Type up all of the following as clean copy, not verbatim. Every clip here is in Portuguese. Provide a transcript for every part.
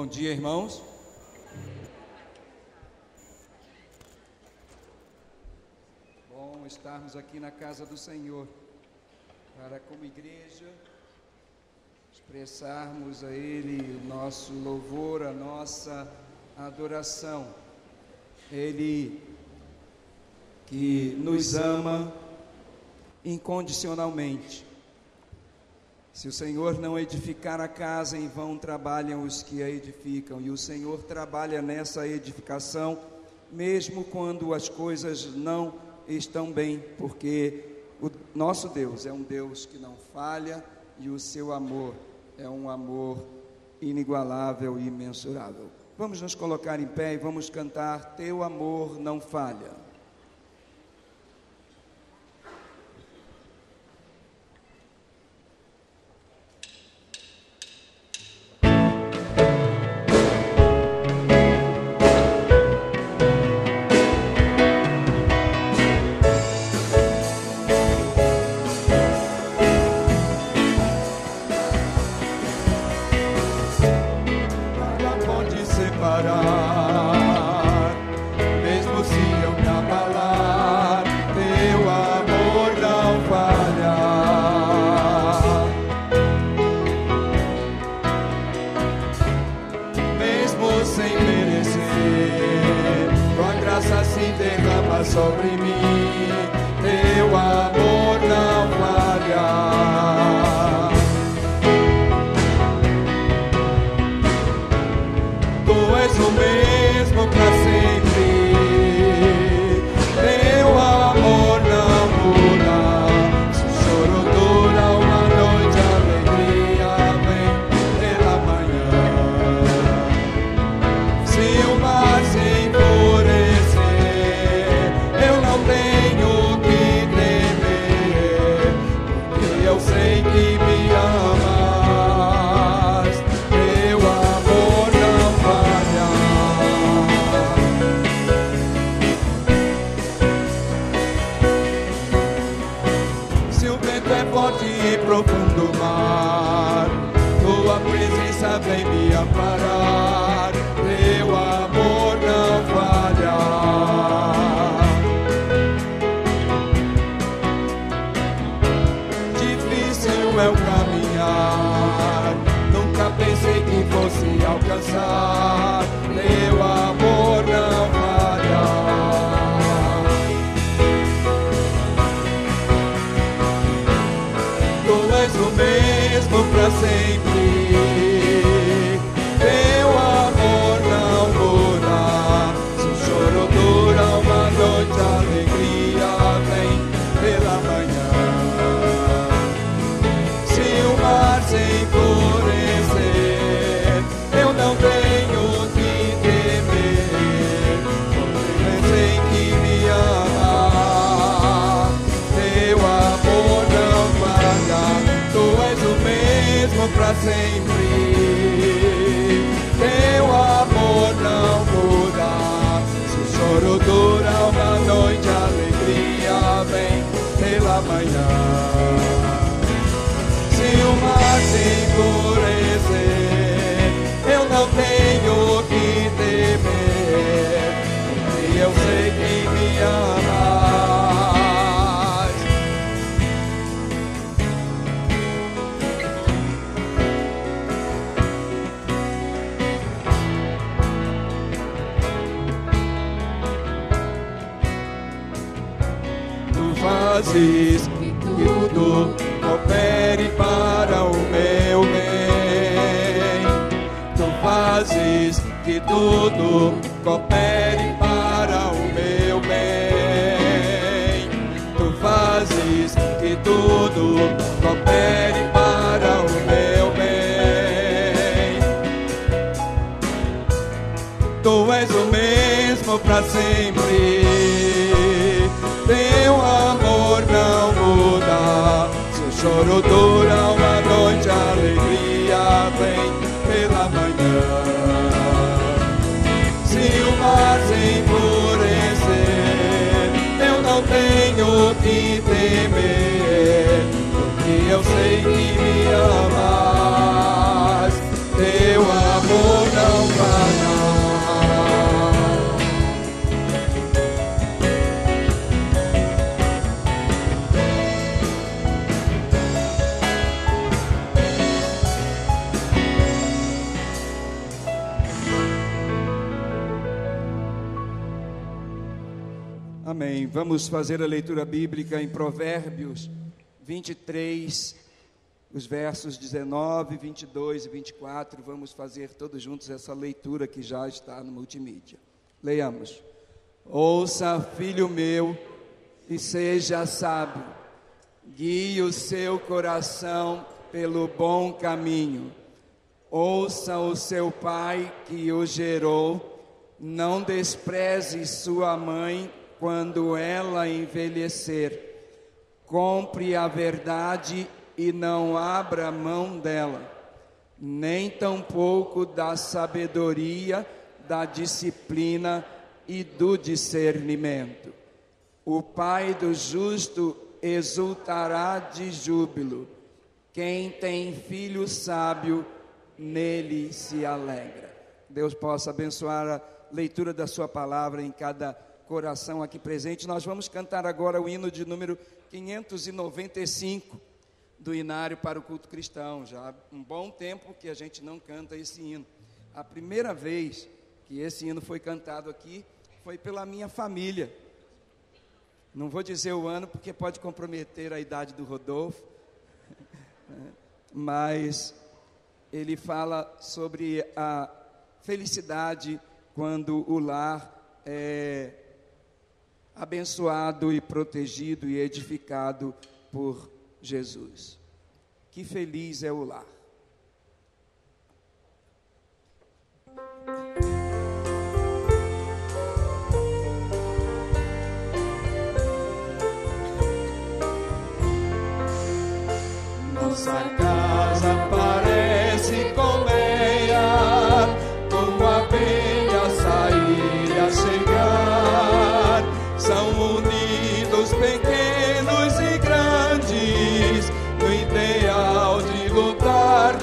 Bom dia, irmãos. Bom estarmos aqui na casa do Senhor, para como igreja expressarmos a Ele o nosso louvor, a nossa adoração. Ele que nos ama incondicionalmente. Se o Senhor não edificar a casa, em vão trabalham os que a edificam. E o Senhor trabalha nessa edificação, mesmo quando as coisas não estão bem, porque o nosso Deus é um Deus que não falha e o seu amor é um amor inigualável e imensurável. Vamos nos colocar em pé e vamos cantar Teu Amor Não Falha. Sobre mim, teu amor não falha. Tu és o mesmo para sempre, teu amor não muda. Se o choro dura uma noite, a alegria vem pela manhã. Se o mar se enfurecer, não tenho que temer, porque eu sei que me amas, teu amor não falha. Se o vento é forte e profundo mar, tua presença vem me amparar, teu amor não falha. É o caminhar, nunca pensei que fosse alcançar, teu amor não falha. Tu és o mesmo para sempre, teu amor não muda. Se o choro dura uma noite, a alegria vem pela manhã. Se enfurecer, eu não tenho que temer, porque sei que me ama, teu amor não falha. Tu és o mesmo para sempre, teu amor não muda. Se o choro dura uma noite, a alegria vem pela manhã. Se o mar se enfurecer, eu não tenho que temer, porque eu sei que me amas. Tu fazes que tudo coopere para o meu bem. Tu fazes que tudo coopere para o meu bem. Tu fazes que tudo coopere para o meu bem. Tu és o mesmo para sempre, teu amor não muda. Se o choro dura uma noite, a alegria vem pela manhã. Se o mar se enfurecer, eu não tenho que temer, porque eu sei que me amas, teu amor não Amém. Vamos fazer a leitura bíblica em Provérbios 23, os versos 19, 22 e 24. Vamos fazer todos juntos essa leitura que já está no multimídia. Leiamos. Ouça, filho meu, e seja sábio. Guie o seu coração pelo bom caminho. Ouça o seu pai que o gerou. Não despreze sua mãe quando ela envelhecer. Compre a verdade e não abra mão dela, nem tampouco da sabedoria, da disciplina e do discernimento. O pai do justo exultará de júbilo. Quem tem filho sábio, nele se alegra. Deus possa abençoar a leitura da sua palavra em cada coração aqui presente. Nós vamos cantar agora o hino de número 595 do Inário para o Culto Cristão. Já há um bom tempo que a gente não canta esse hino. A primeira vez que esse hino foi cantado aqui foi pela minha família. Não vou dizer o ano porque pode comprometer a idade do Rodolfo, mas ele fala sobre a felicidade quando o lar é abençoado e protegido e edificado por Jesus. Que feliz é o lar. Nossa casa parece colmeia, com abelha sair e a chegar. São unidos pequenos e grandes, no ideal de lutar,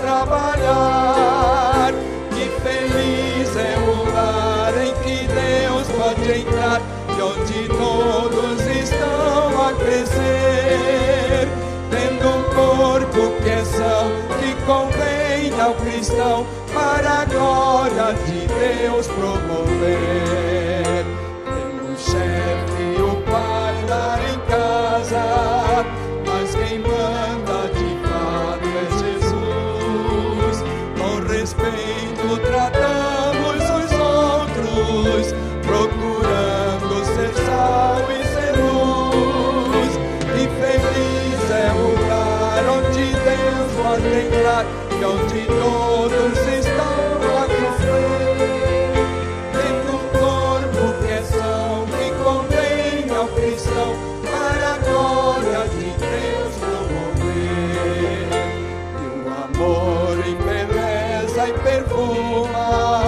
trabalhar. Que feliz é o lar em que Deus pode entrar, e onde todos estão a crescer, tendo um corpo que é são, que convém ao cristão, para a glória de Deus promover. Tem o chefe e o pai lá em casa, mas quem manda de fato é Jesus. Com respeito tratamos os outros, procurando ser sal e ser luz. E feliz é o lar onde Deus pode entrar, e onde todos estão a crescer, tendo um corpo que é são, que convém ao cristão, para a glória de Deus promover. E o amor embeleza e perfuma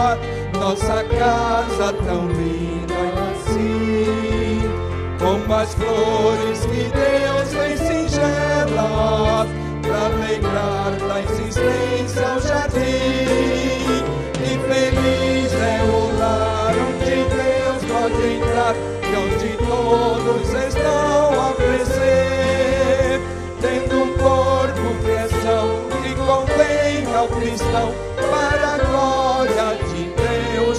nossa casa tão linda e assim, como as flores que Deus fez singelas, para alegrar da existência o jardim. E feliz é o lar onde Deus pode entrar, e onde todos estão a crescer, tendo um corpo que é são, que convém ao cristão, para a glória de Deus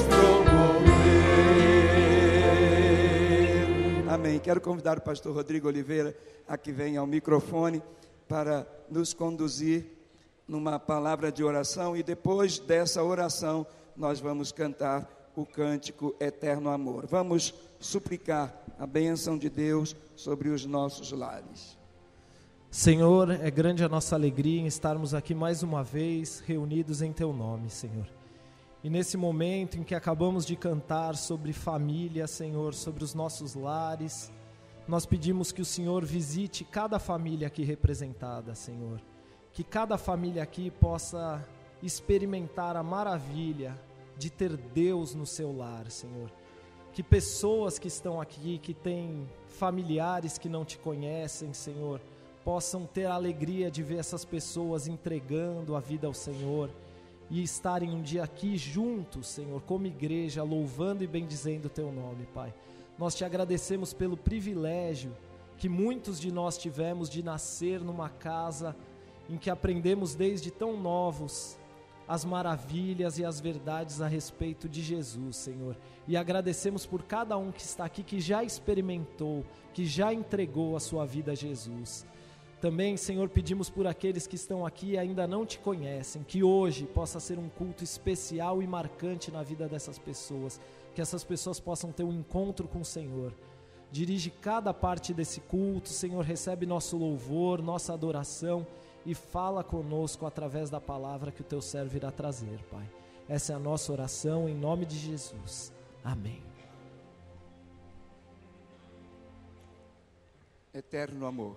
promover. Amém. Quero convidar o pastor Rodrigo Oliveira a que venha ao microfone para nos conduzir numa palavra de oração, e depois dessa oração nós vamos cantar o cântico Eterno Amor. Vamos suplicar a bênção de Deus sobre os nossos lares. Senhor, é grande a nossa alegria em estarmos aqui mais uma vez reunidos em Teu nome, Senhor. E nesse momento em que acabamos de cantar sobre família, Senhor, sobre os nossos lares, nós pedimos que o Senhor visite cada família aqui representada, Senhor. Que cada família aqui possa experimentar a maravilha de ter Deus no seu lar, Senhor. Que pessoas que estão aqui, que têm familiares que não Te conhecem, Senhor, possam ter a alegria de ver essas pessoas entregando a vida ao Senhor e estarem um dia aqui juntos, Senhor, como igreja, louvando e bendizendo o Teu nome, Pai. Nós Te agradecemos pelo privilégio que muitos de nós tivemos de nascer numa casa em que aprendemos desde tão novos as maravilhas e as verdades a respeito de Jesus, Senhor. E agradecemos por cada um que está aqui, que já experimentou, que já entregou a sua vida a Jesus. Também, Senhor, pedimos por aqueles que estão aqui e ainda não te conhecem, que hoje possa ser um culto especial e marcante na vida dessas pessoas, que essas pessoas possam ter um encontro com o Senhor. Dirige cada parte desse culto, Senhor, recebe nosso louvor, nossa adoração e fala conosco através da palavra que o teu servo irá trazer, Pai. Essa é a nossa oração em nome de Jesus. Amém. Eterno amor,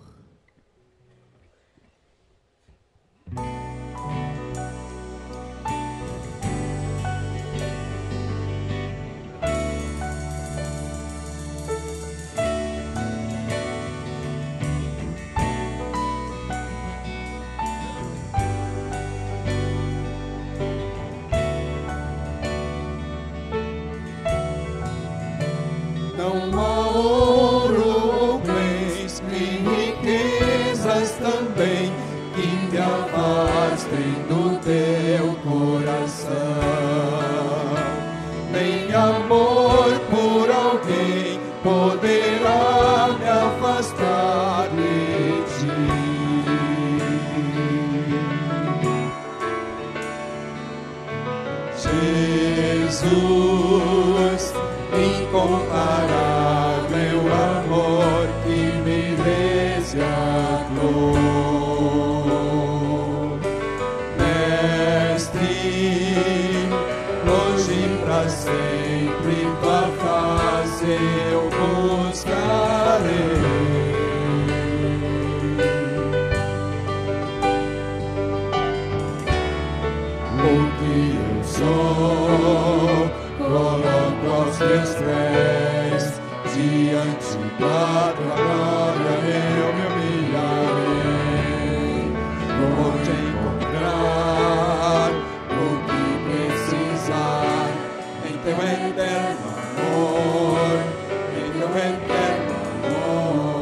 não há ouro ou bens, nem riquezas também que te afastem do teu coração, nem amor por alguém poderá me afastar de ti. Jesus, incomparável amor que me resgatou, Mestre, hoje pra sempre tua face eu buscarei. Porque eu sou, coloco aos teus pés, diante da tua glória eu me humilharei. Vou te encontrar o que precisar, em teu eterno amor, em teu eterno amor.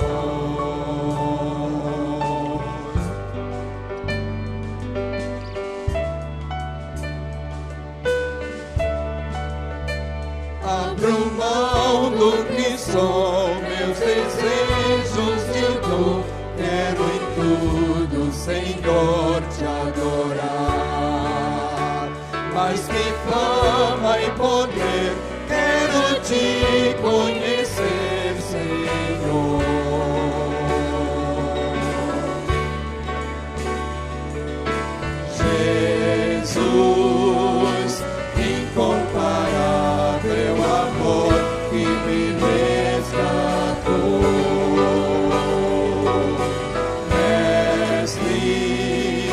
Abro mão do que sou, meus desejos te dou. Quero em tudo, Senhor, te adorar. Mais que fama e poder, quero te conhecer, Senhor. Jesus, incomparável amor que me resgatou, Mestre,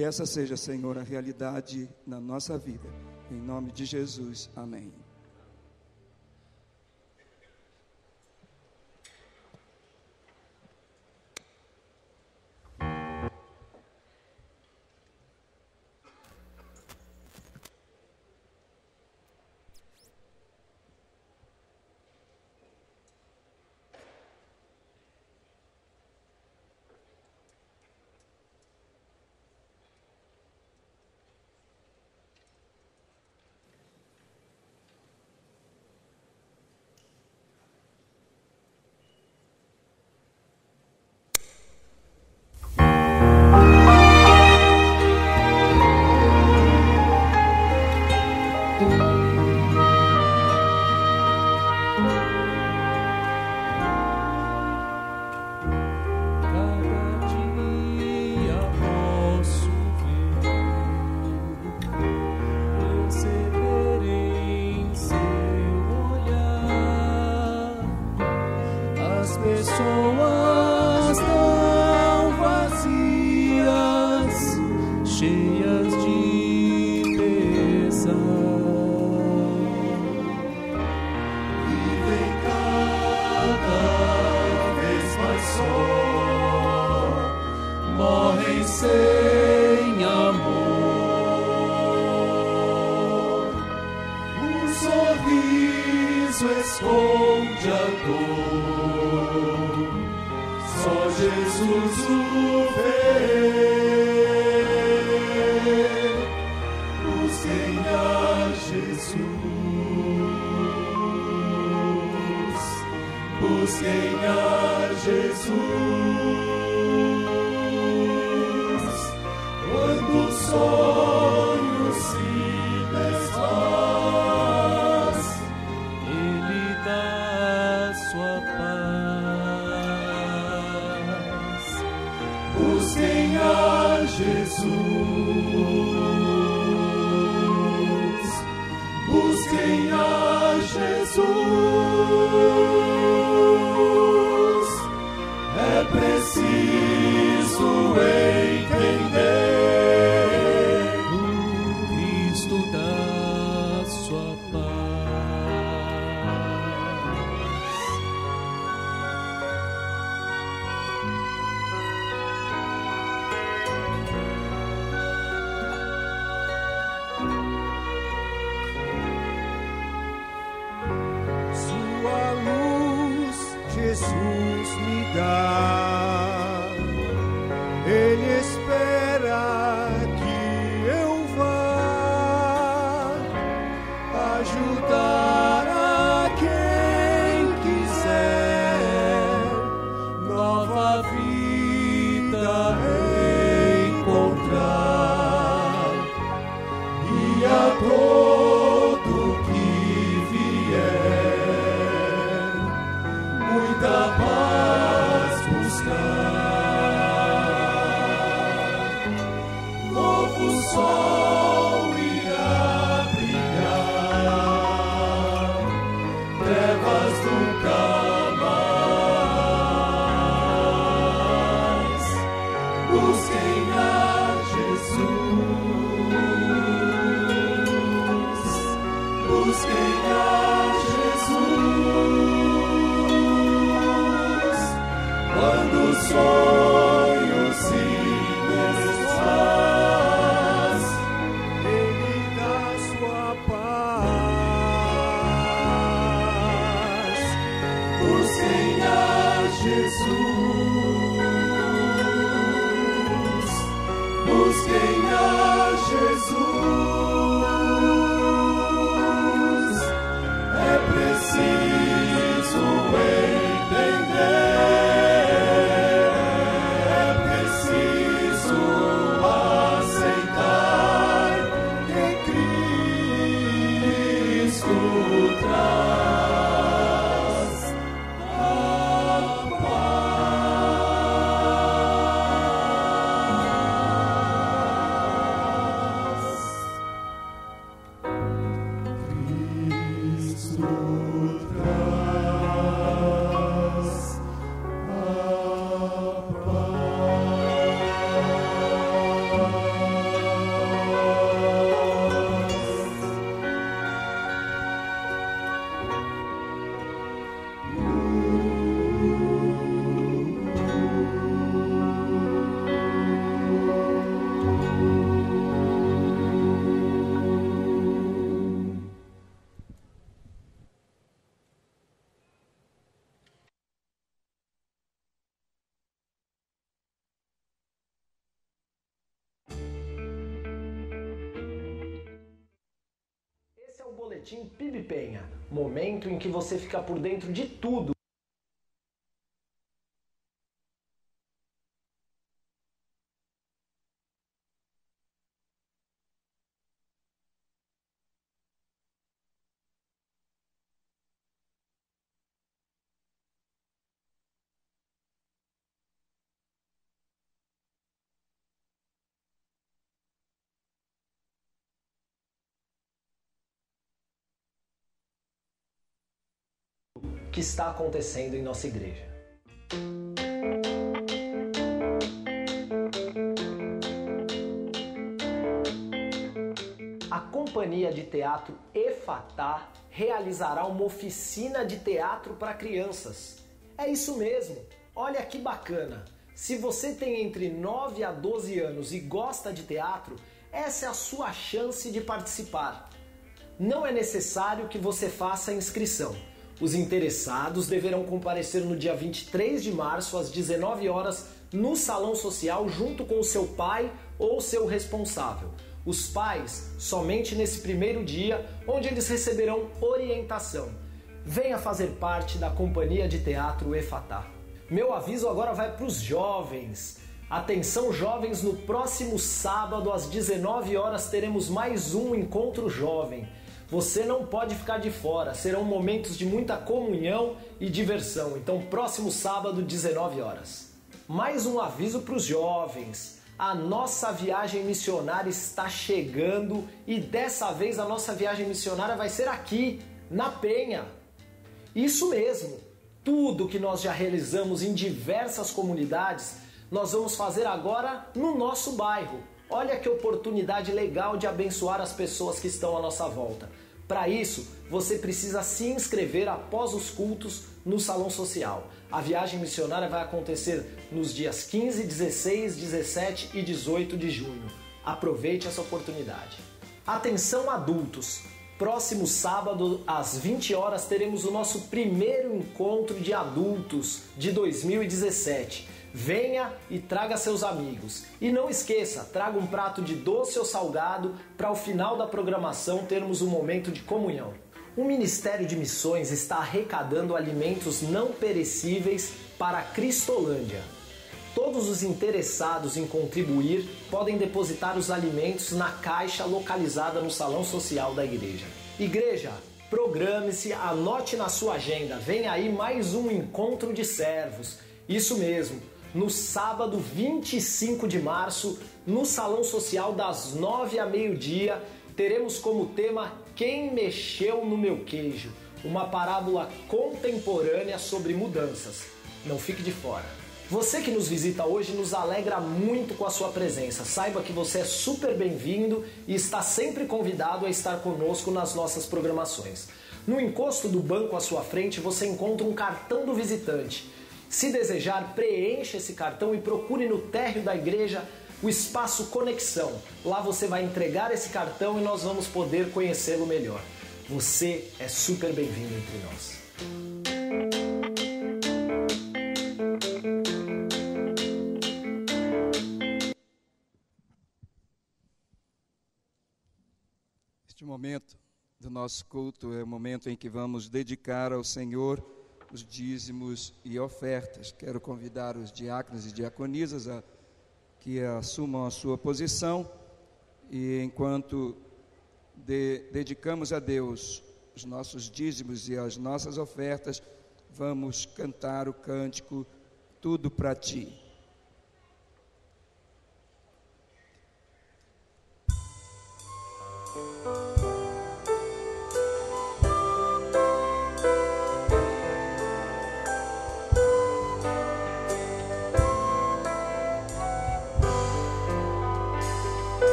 Que essa seja, Senhor, a realidade na nossa vida. Em nome de Jesus. Amém. paz. 「 「 」 「 」 「」 「」 「」 「」 「」 「」 「」 「」 「」 「」 「」 「」 "」 「」 "」 「」 "」 "」 "」 "」 "」 "」 「」 "」 "」 "」 "」 " Boletim PIB Penha, momento em que você fica por dentro de tudo. Que está acontecendo em nossa igreja. A Companhia de Teatro Efatá realizará uma oficina de teatro para crianças. É isso mesmo, olha que bacana! Se você tem entre 9 a 12 anos e gosta de teatro, essa é a sua chance de participar. Não é necessário que você faça a inscrição. Os interessados deverão comparecer no dia 23 de março, às 19 horas, no Salão Social, junto com o seu pai ou seu responsável. Os pais, somente nesse primeiro dia, onde eles receberão orientação. Venha fazer parte da Companhia de Teatro Efatá. Meu aviso agora vai para os jovens. Atenção, jovens, no próximo sábado, às 19 horas, teremos mais um encontro jovem. Você não pode ficar de fora, serão momentos de muita comunhão e diversão. Então, próximo sábado, 19 horas. Mais um aviso para os jovens. A nossa viagem missionária está chegando e dessa vez a nossa viagem missionária vai ser aqui, na Penha. Isso mesmo, tudo que nós já realizamos em diversas comunidades, nós vamos fazer agora no nosso bairro. Olha que oportunidade legal de abençoar as pessoas que estão à nossa volta. Para isso, você precisa se inscrever após os cultos no Salão Social. A viagem missionária vai acontecer nos dias 15, 16, 17 e 18 de junho. Aproveite essa oportunidade. Atenção, adultos! Próximo sábado, às 20 horas, teremos o nosso primeiro encontro de adultos de 2017. Venha e traga seus amigos. E não esqueça, traga um prato de doce ou salgado para ao final da programação termos um momento de comunhão. O Ministério de Missões está arrecadando alimentos não perecíveis para a Cristolândia. Todos os interessados em contribuir podem depositar os alimentos na caixa localizada no Salão Social da igreja. Igreja, programe-se, anote na sua agenda, vem aí mais um encontro de servos. Isso mesmo. No sábado 25 de março, no Salão Social das 9 a meio-dia, teremos como tema Quem Mexeu no Meu Queijo? Uma parábola contemporânea sobre mudanças. Não fique de fora. Você que nos visita hoje nos alegra muito com a sua presença. Saiba que você é super bem-vindo e está sempre convidado a estar conosco nas nossas programações. No encosto do banco à sua frente, você encontra um cartão do visitante. Se desejar, preencha esse cartão e procure no térreo da igreja o espaço Conexão. Lá você vai entregar esse cartão e nós vamos poder conhecê-lo melhor. Você é super bem-vindo entre nós. Este momento do nosso culto é o momento em que vamos dedicar ao Senhor os dízimos e ofertas. Quero convidar os diáconos e diaconisas a que assumam a sua posição e enquanto dedicamos a Deus os nossos dízimos e as nossas ofertas, vamos cantar o cântico Tudo para Ti.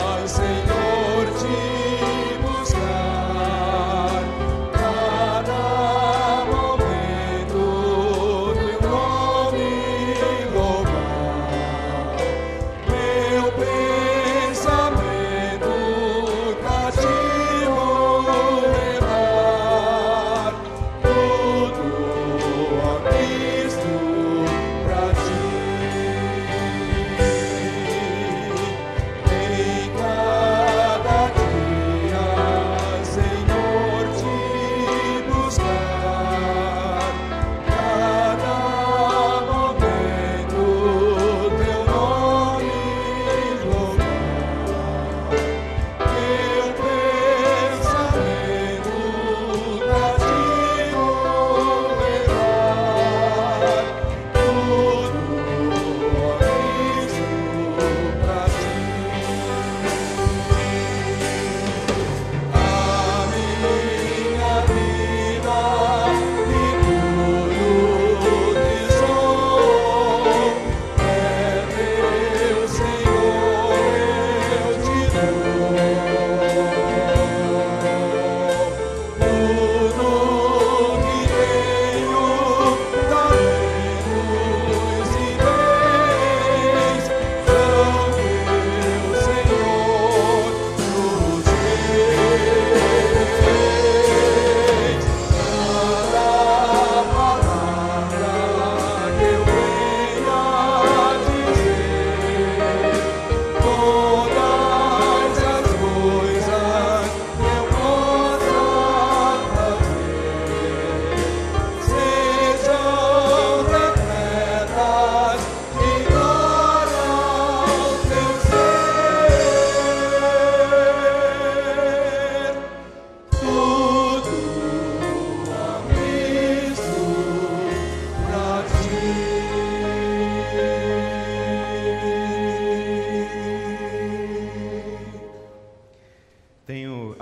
Senhor, te buscar cada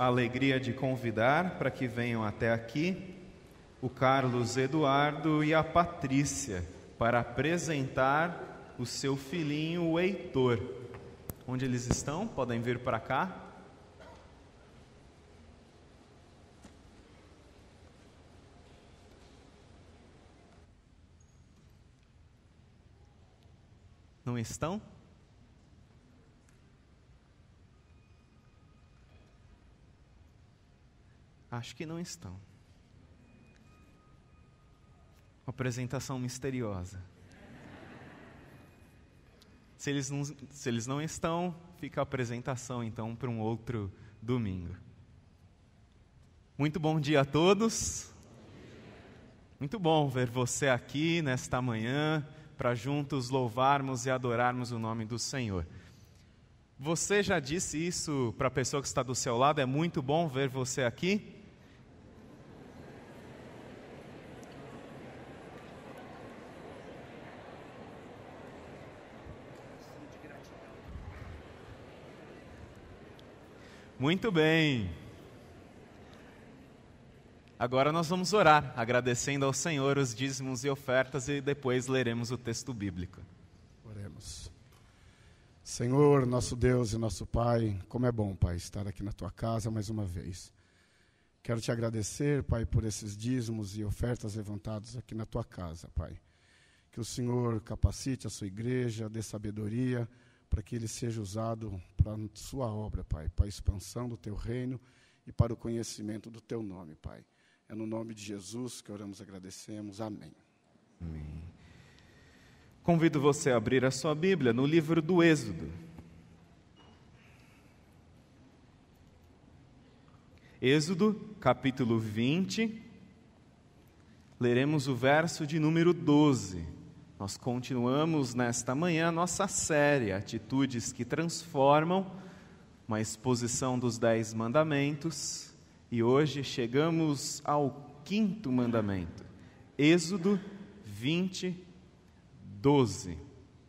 alegria de convidar para que venham até aqui o Carlos Eduardo e a Patrícia para apresentar o seu filhinho, o Heitor. Onde eles estão? Podem vir para cá. Não estão? Acho que não estão. Uma apresentação misteriosa. Se eles não estão, fica a apresentação então para um outro domingo. Muito bom dia a todos. Muito bom ver você aqui nesta manhã, para juntos louvarmos e adorarmos o nome do Senhor. Você já disse isso para a pessoa que está do seu lado? É muito bom ver você aqui. Muito bem. Agora nós vamos orar, agradecendo ao Senhor os dízimos e ofertas, e depois leremos o texto bíblico. Oremos. Senhor, nosso Deus e nosso Pai, como é bom, Pai, estar aqui na Tua casa mais uma vez. Quero Te agradecer, Pai, por esses dízimos e ofertas levantados aqui na Tua casa, Pai. Que o Senhor capacite a Sua igreja, dê sabedoria, para que ele seja usado para a Sua obra, Pai, para a expansão do Teu reino e para o conhecimento do Teu nome, Pai. É no nome de Jesus que oramos e agradecemos. Amém. Amém. Convido você a abrir a sua Bíblia no livro do Êxodo. Êxodo, capítulo 20. Leremos o verso de número 12. Nós continuamos nesta manhã a nossa série Atitudes que Transformam, uma exposição dos 10 mandamentos. E hoje chegamos ao 5º mandamento, Êxodo 20, 12.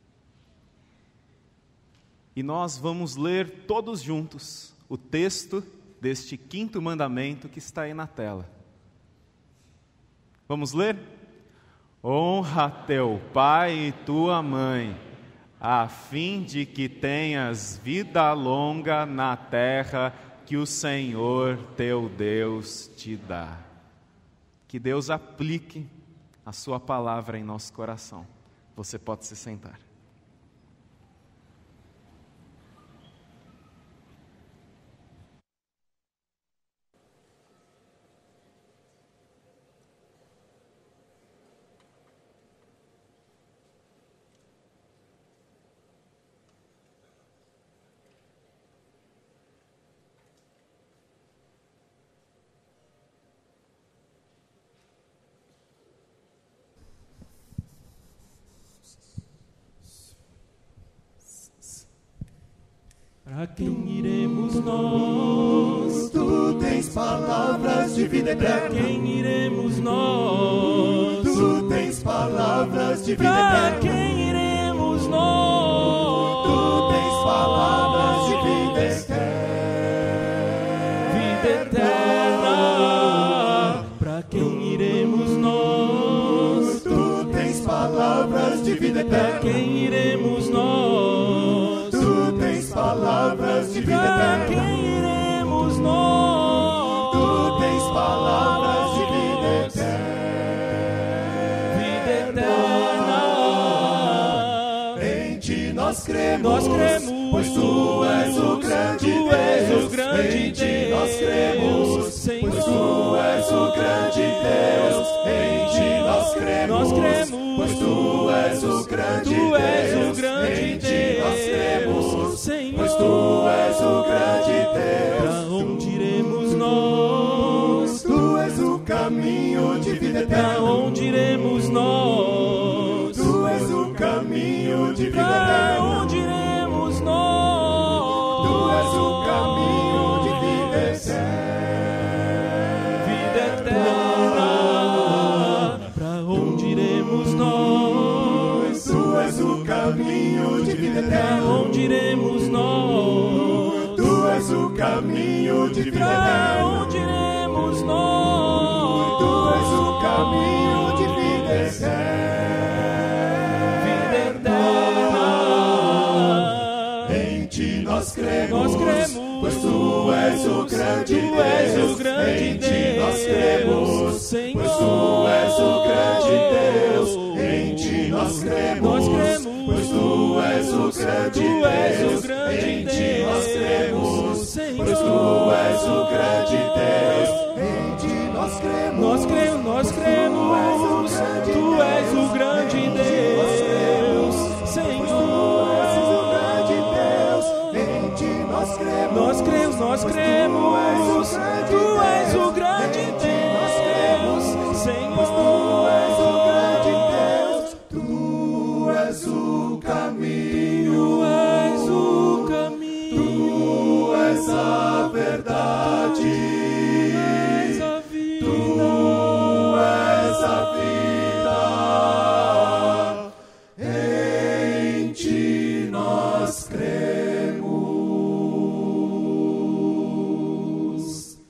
E nós vamos ler todos juntos o texto deste 5º mandamento que está aí na tela. Vamos ler? Honra teu pai e tua mãe, a fim de que tenhas vida longa na terra que o Senhor teu Deus te dá. Que Deus aplique a sua palavra em nosso coração. Você pode se sentar. Para quem iremos nós? Tu tens palavras de vida eterna. Para quem iremos nós? Tu tens palavras de vida eterna. Para quem iremos nós? Tu tens palavras de vida eterna. Vida eterna. Para quem iremos nós? Tu tens palavras de vida eterna. Para quem iremos nós? Tu tens palavras de vida eterna. Para quem iremos nós? Tu tens palavras de vida eterna. Vida eterna. Em ti nós cremos, pois tu és o grande Deus. Em ti nós cremos, pois tu és o grande Deus. Em ti nós cremos, pois tu és o grande Deus. Em ti nós cremos, pois tu és o grande Deus. Para onde iremos nós? Tu és o caminho de vida eterna. Para onde iremos nós? Tu és o caminho de vida eterna. Para onde iremos nós? Tu és o caminho de vida eterna. Vida eterna. Para onde iremos nós? Tu és o caminho de vida eterna. Para onde iremos nós? Tu és o caminho de de vida eterna. onde iremos nós? Tu és o caminho de vida eterna. Em ti nós cremos, pois tu és o grande Deus. Em ti nós cremos, pois tu és o grande Deus. Em ti nós cremos, pois tu és o grande Deus. Em ti nós cremos, pois tu és o grande Deus. Em ti nós cremos, Nós cremos, tu és o grande Deus, Senhor. Nós cremos, tu és o grande Deus, Senhor. tu és o caminho, tu és a verdade, tu és a vida. Em ti nós cremos.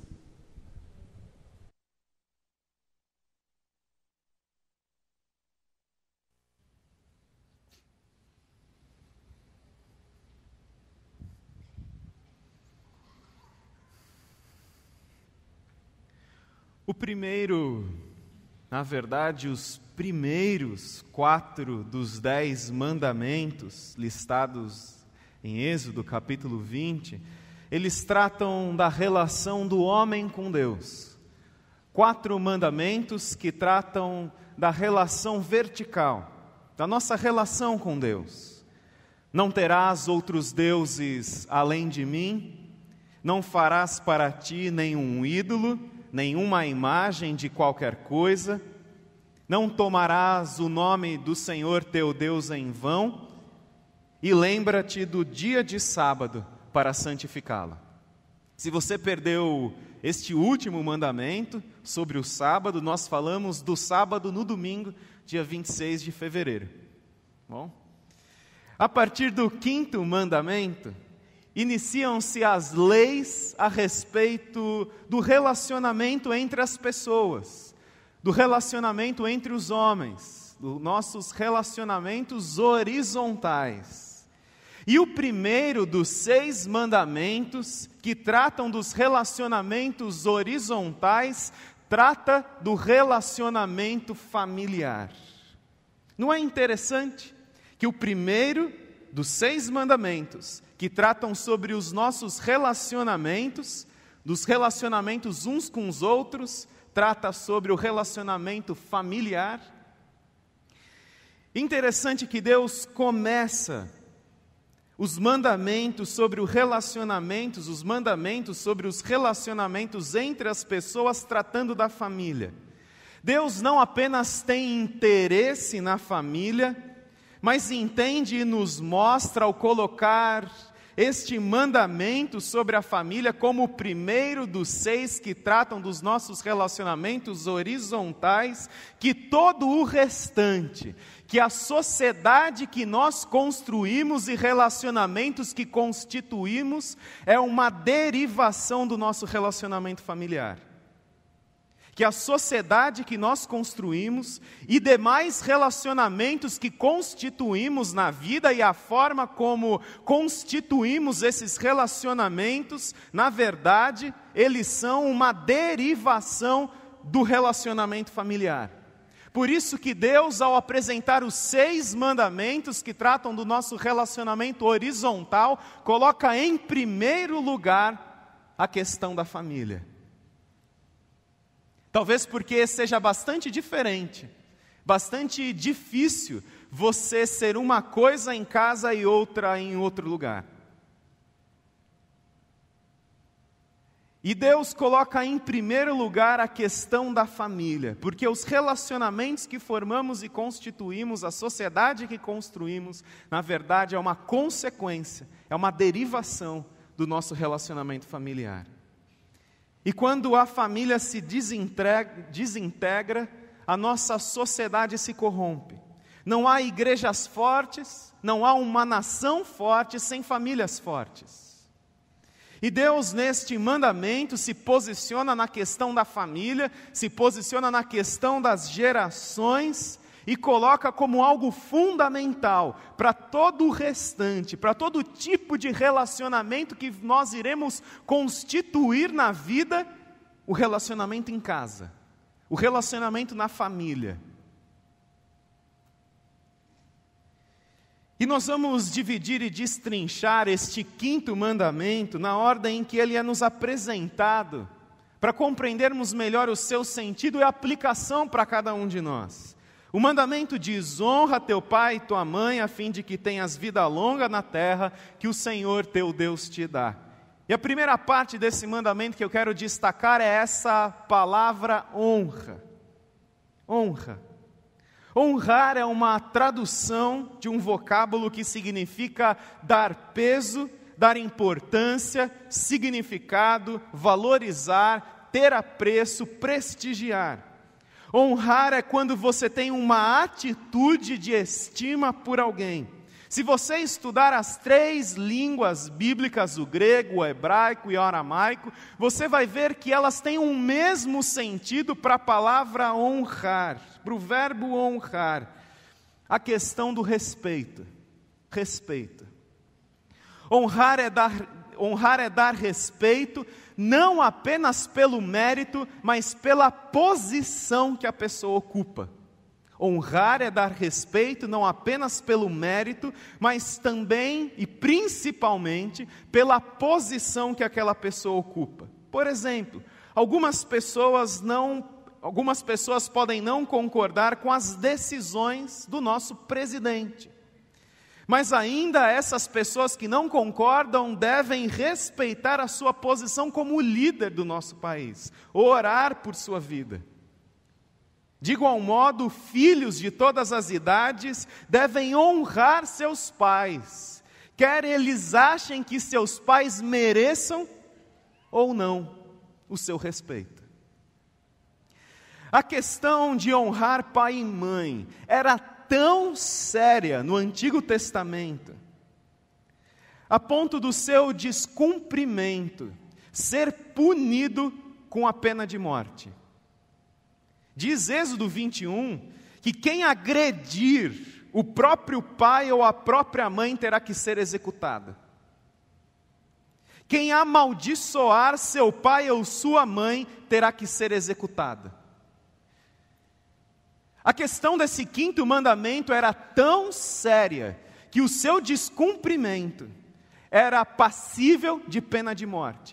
O primeiro, na verdade, os primeiros 4 dos 10 mandamentos listados em Êxodo, capítulo 20, eles tratam da relação do homem com Deus. 4 mandamentos que tratam da relação vertical, da nossa relação com Deus. Não terás outros deuses além de mim, não farás para ti nenhum ídolo, nenhuma imagem de qualquer coisa, não tomarás o nome do Senhor teu Deus em vão, e lembra-te do dia de sábado para santificá-lo. Se você perdeu este último mandamento sobre o sábado, nós falamos do sábado no domingo, dia 26 de fevereiro. Bom, a partir do 5º mandamento, iniciam-se as leis a respeito do relacionamento entre as pessoas, do relacionamento entre os homens, dos nossos relacionamentos horizontais. E o primeiro dos 6 mandamentos que tratam dos relacionamentos horizontais, trata do relacionamento familiar. Não é interessante que o primeiro dos 6 mandamentos que tratam sobre os nossos relacionamentos, dos relacionamentos uns com os outros, trata sobre o relacionamento familiar? Interessante que Deus começa os mandamentos sobre os mandamentos sobre os relacionamentos entre as pessoas, tratando da família. Deus não apenas tem interesse na família, mas entende e nos mostra ao colocar este mandamento sobre a família como o primeiro dos 6 que tratam dos nossos relacionamentos horizontais, que todo o restante, que a sociedade que nós construímos e relacionamentos que constituímos é uma derivação do nosso relacionamento familiar. Que a sociedade que nós construímos e demais relacionamentos que constituímos na vida e a forma como constituímos esses relacionamentos, na verdade, eles são uma derivação do relacionamento familiar. Por isso que Deus, ao apresentar os 6 mandamentos que tratam do nosso relacionamento horizontal, coloca em primeiro lugar a questão da família. Talvez porque seja bastante diferente, bastante difícil você ser uma coisa em casa e outra em outro lugar. E Deus coloca em primeiro lugar a questão da família, porque os relacionamentos que formamos e constituímos, a sociedade que construímos, na verdade é uma consequência, é uma derivação do nosso relacionamento familiar. E quando a família se desintegra, a nossa sociedade se corrompe. Não há igrejas fortes, não há uma nação forte sem famílias fortes. E Deus, neste mandamento, se posiciona na questão da família, se posiciona na questão das gerações e coloca como algo fundamental para todo o restante, para todo tipo de relacionamento que nós iremos constituir na vida, o relacionamento em casa, o relacionamento na família. E nós vamos dividir e destrinchar este 5º mandamento na ordem em que ele é nos apresentado, para compreendermos melhor o seu sentido e aplicação para cada um de nós. O mandamento diz: honra teu pai e tua mãe, a fim de que tenhas vida longa na terra, que o Senhor teu Deus te dá. E a primeira parte desse mandamento que eu quero destacar é essa palavra honra. Honra. Honrar é uma tradução de um vocábulo que significa dar peso, dar importância, significado, valorizar, ter apreço, prestigiar. Honrar é quando você tem uma atitude de estima por alguém. Se você estudar as 3 línguas bíblicas, o grego, o hebraico e o aramaico, você vai ver que elas têm um mesmo sentido para a palavra honrar, para o verbo honrar. A questão do respeito. Respeito. Honrar é dar respeito, não apenas pelo mérito, mas pela posição que a pessoa ocupa. Honrar é dar respeito não apenas pelo mérito, mas também e principalmente pela posição que aquela pessoa ocupa. Por exemplo, algumas pessoas podem não concordar com as decisões do nosso presidente. Mas ainda essas pessoas que não concordam devem respeitar a sua posição como líder do nosso país, orar por sua vida. De igual modo, filhos de todas as idades devem honrar seus pais, quer eles achem que seus pais mereçam ou não o seu respeito. A questão de honrar pai e mãe era tão séria no Antigo Testamento, a ponto do seu descumprimento ser punido com a pena de morte. Diz Êxodo 21 que quem agredir o próprio pai ou a própria mãe terá que ser executado. Quem amaldiçoar seu pai ou sua mãe terá que ser executado. A questão desse 5º mandamento era tão séria que o seu descumprimento era passível de pena de morte.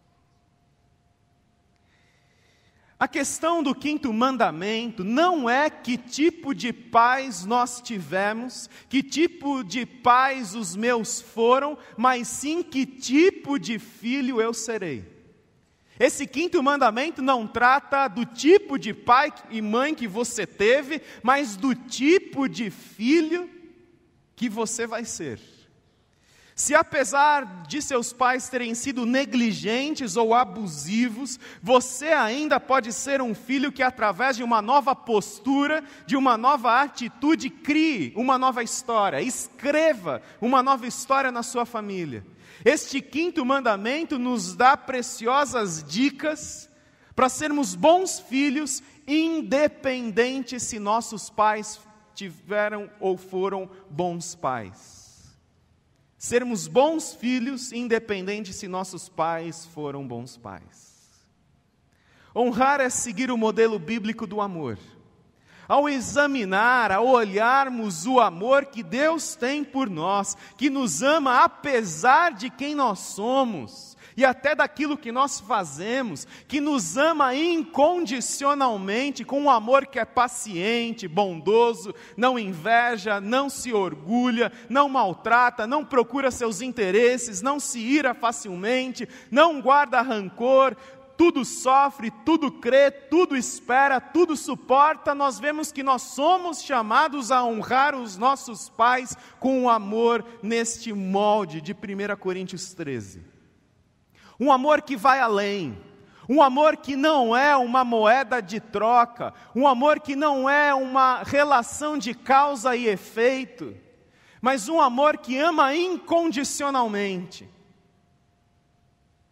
A questão do 5º mandamento não é que tipo de pais nós tivemos, que tipo de pais os meus foram, mas sim que tipo de filho eu serei. Esse 5º mandamento não trata do tipo de pai e mãe que você teve, mas do tipo de filho que você vai ser. Se apesar de seus pais terem sido negligentes ou abusivos, você ainda pode ser um filho que através de uma nova postura, de uma nova atitude, crie uma nova história, escreva uma nova história na sua família. Este 5º mandamento nos dá preciosas dicas para sermos bons filhos, independente se nossos pais tiveram ou foram bons pais. Sermos bons filhos, independente se nossos pais foram bons pais. Honrar é seguir o modelo bíblico do amor. Ao examinar, ao olharmos o amor que Deus tem por nós, que nos ama apesar de quem nós somos, e até daquilo que nós fazemos, que nos ama incondicionalmente, com um amor que é paciente, bondoso, não inveja, não se orgulha, não maltrata, não procura seus interesses, não se ira facilmente, não guarda rancor, tudo sofre, tudo crê, tudo espera, tudo suporta. Nós vemos que nós somos chamados a honrar os nossos pais com o amor neste molde de 1 Coríntios 13. Um amor que vai além, um amor que não é uma moeda de troca, um amor que não é uma relação de causa e efeito, mas um amor que ama incondicionalmente.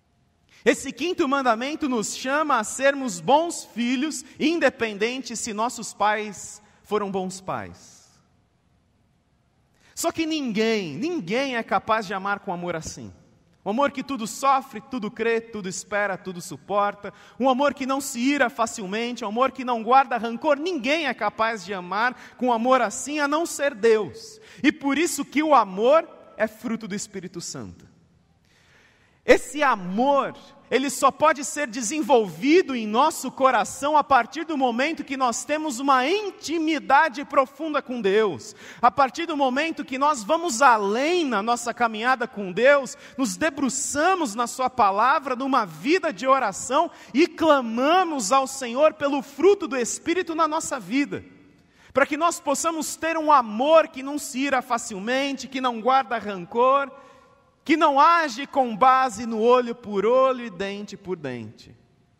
Esse quinto mandamento nos chama a sermos bons filhos, independente se nossos pais foram bons pais. Só que ninguém é capaz de amar com amor assim. Um amor que tudo sofre, tudo crê, tudo espera, tudo suporta. Um amor que não se ira facilmente, um amor que não guarda rancor. Ninguém é capaz de amar com amor assim, a não ser Deus. E por isso que o amor é fruto do Espírito Santo. Esse amor, ele só pode ser desenvolvido em nosso coração a partir do momento que nós temos uma intimidade profunda com Deus. A partir do momento que nós vamos além na nossa caminhada com Deus, nos debruçamos na sua palavra, numa vida de oração e clamamos ao Senhor pelo fruto do Espírito na nossa vida. Para que nós possamos ter um amor que não se ira facilmente, que não guarda rancor, que não age com base no olho por olho e dente por dente.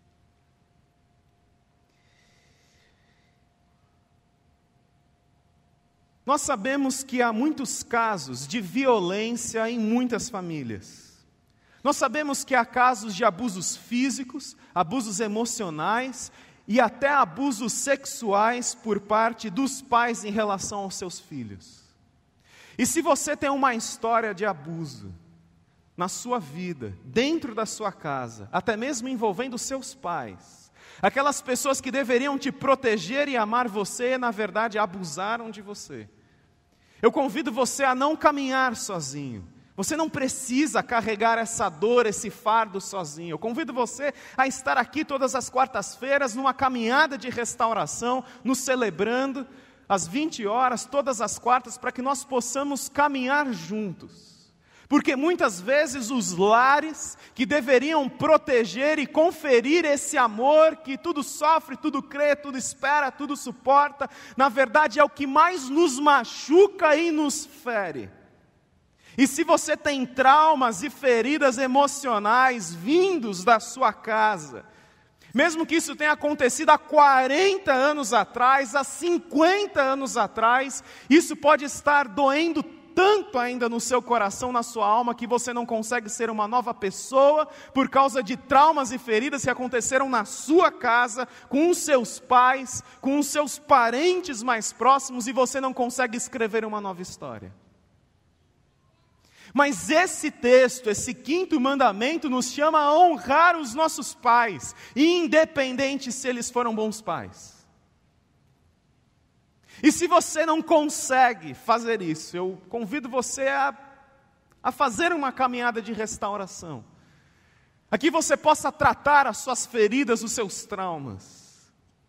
Nós sabemos que há muitos casos de violência em muitas famílias. Nós sabemos que há casos de abusos físicos, abusos emocionais e até abusos sexuais por parte dos pais em relação aos seus filhos. E se você tem uma história de abuso na sua vida, dentro da sua casa, até mesmo envolvendo seus pais, aquelas pessoas que deveriam te proteger e amar você, na verdade abusaram de você. Eu convido você a não caminhar sozinho. Você não precisa carregar essa dor, esse fardo sozinho. Eu convido você a estar aqui todas as quartas-feiras numa caminhada de restauração, nos celebrando às 20 horas, todas as quartas, para que nós possamos caminhar juntos. Porque muitas vezes os lares que deveriam proteger e conferir esse amor que tudo sofre, tudo crê, tudo espera, tudo suporta, na verdade é o que mais nos machuca e nos fere. E se você tem traumas e feridas emocionais vindos da sua casa, mesmo que isso tenha acontecido há 40 anos atrás, há 50 anos atrás, isso pode estar doendo tanto ainda no seu coração, na sua alma, que você não consegue ser uma nova pessoa por causa de traumas e feridas que aconteceram na sua casa, com os seus pais, com os seus parentes mais próximos, e você não consegue escrever uma nova história. Mas esse texto, esse quinto mandamento, nos chama a honrar os nossos pais, independente se eles foram bons pais. E se você não consegue fazer isso, eu convido você a fazer uma caminhada de restauração. Aqui você possa tratar as suas feridas, os seus traumas.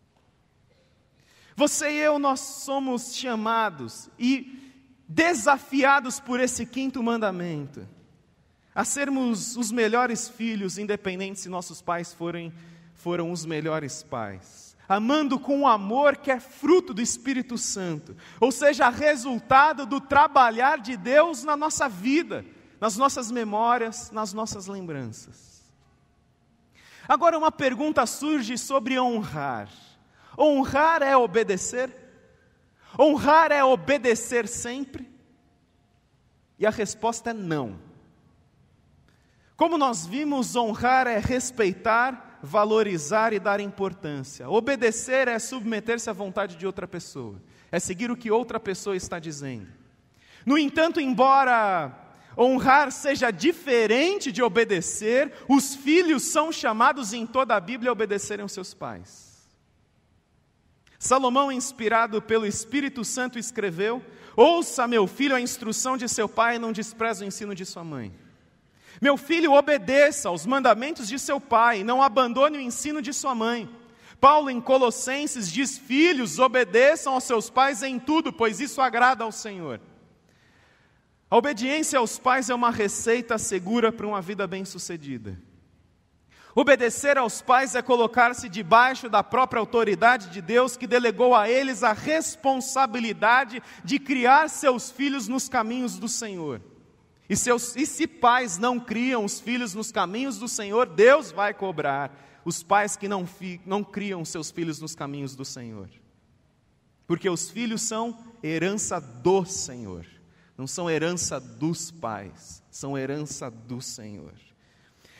Você e eu, nós somos chamados e desafiados por esse quinto mandamento, a sermos os melhores filhos, independente se nossos pais foram os melhores pais. Amando com um amor que é fruto do Espírito Santo, ou seja, resultado do trabalhar de Deus na nossa vida, nas nossas memórias, nas nossas lembranças. Agora uma pergunta surge sobre honrar. Honrar é obedecer? Honrar é obedecer sempre? E a resposta é não. Como nós vimos, honrar é respeitar, valorizar e dar importância. Obedecer é submeter-se à vontade de outra pessoa. É seguir o que outra pessoa está dizendo. No entanto, embora honrar seja diferente de obedecer, os filhos são chamados em toda a Bíblia a obedecerem aos seus pais. Salomão, inspirado pelo Espírito Santo, escreveu: ouça, meu filho, a instrução de seu pai e não despreze o ensino de sua mãe. Meu filho, obedeça aos mandamentos de seu pai, não abandone o ensino de sua mãe. Paulo, em Colossenses, diz: filhos, obedeçam aos seus pais em tudo, pois isso agrada ao Senhor. A obediência aos pais é uma receita segura para uma vida bem-sucedida. Obedecer aos pais é colocar-se debaixo da própria autoridade de Deus, que delegou a eles a responsabilidade de criar seus filhos nos caminhos do Senhor. E se pais não criam os filhos nos caminhos do Senhor, Deus vai cobrar os pais que não criam seus filhos nos caminhos do Senhor. Porque os filhos são herança do Senhor, não são herança dos pais, são herança do Senhor.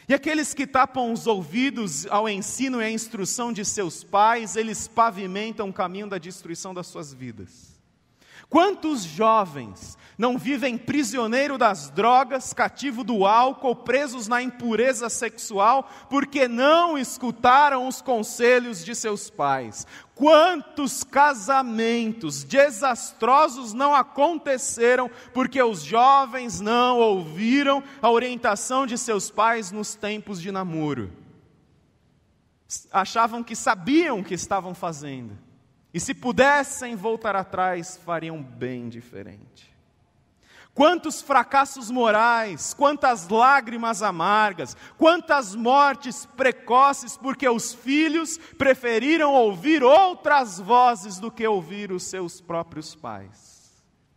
E aqueles que tapam os ouvidos ao ensino e à instrução de seus pais, eles pavimentam o caminho da destruição das suas vidas. Quantos jovens não vivem prisioneiro das drogas, cativo do álcool, presos na impureza sexual, porque não escutaram os conselhos de seus pais? Quantos casamentos desastrosos não aconteceram porque os jovens não ouviram a orientação de seus pais nos tempos de namoro? Achavam que sabiam o que estavam fazendo. E se pudessem voltar atrás, fariam bem diferente. Quantos fracassos morais, quantas lágrimas amargas, quantas mortes precoces, porque os filhos preferiram ouvir outras vozes do que ouvir os seus próprios pais.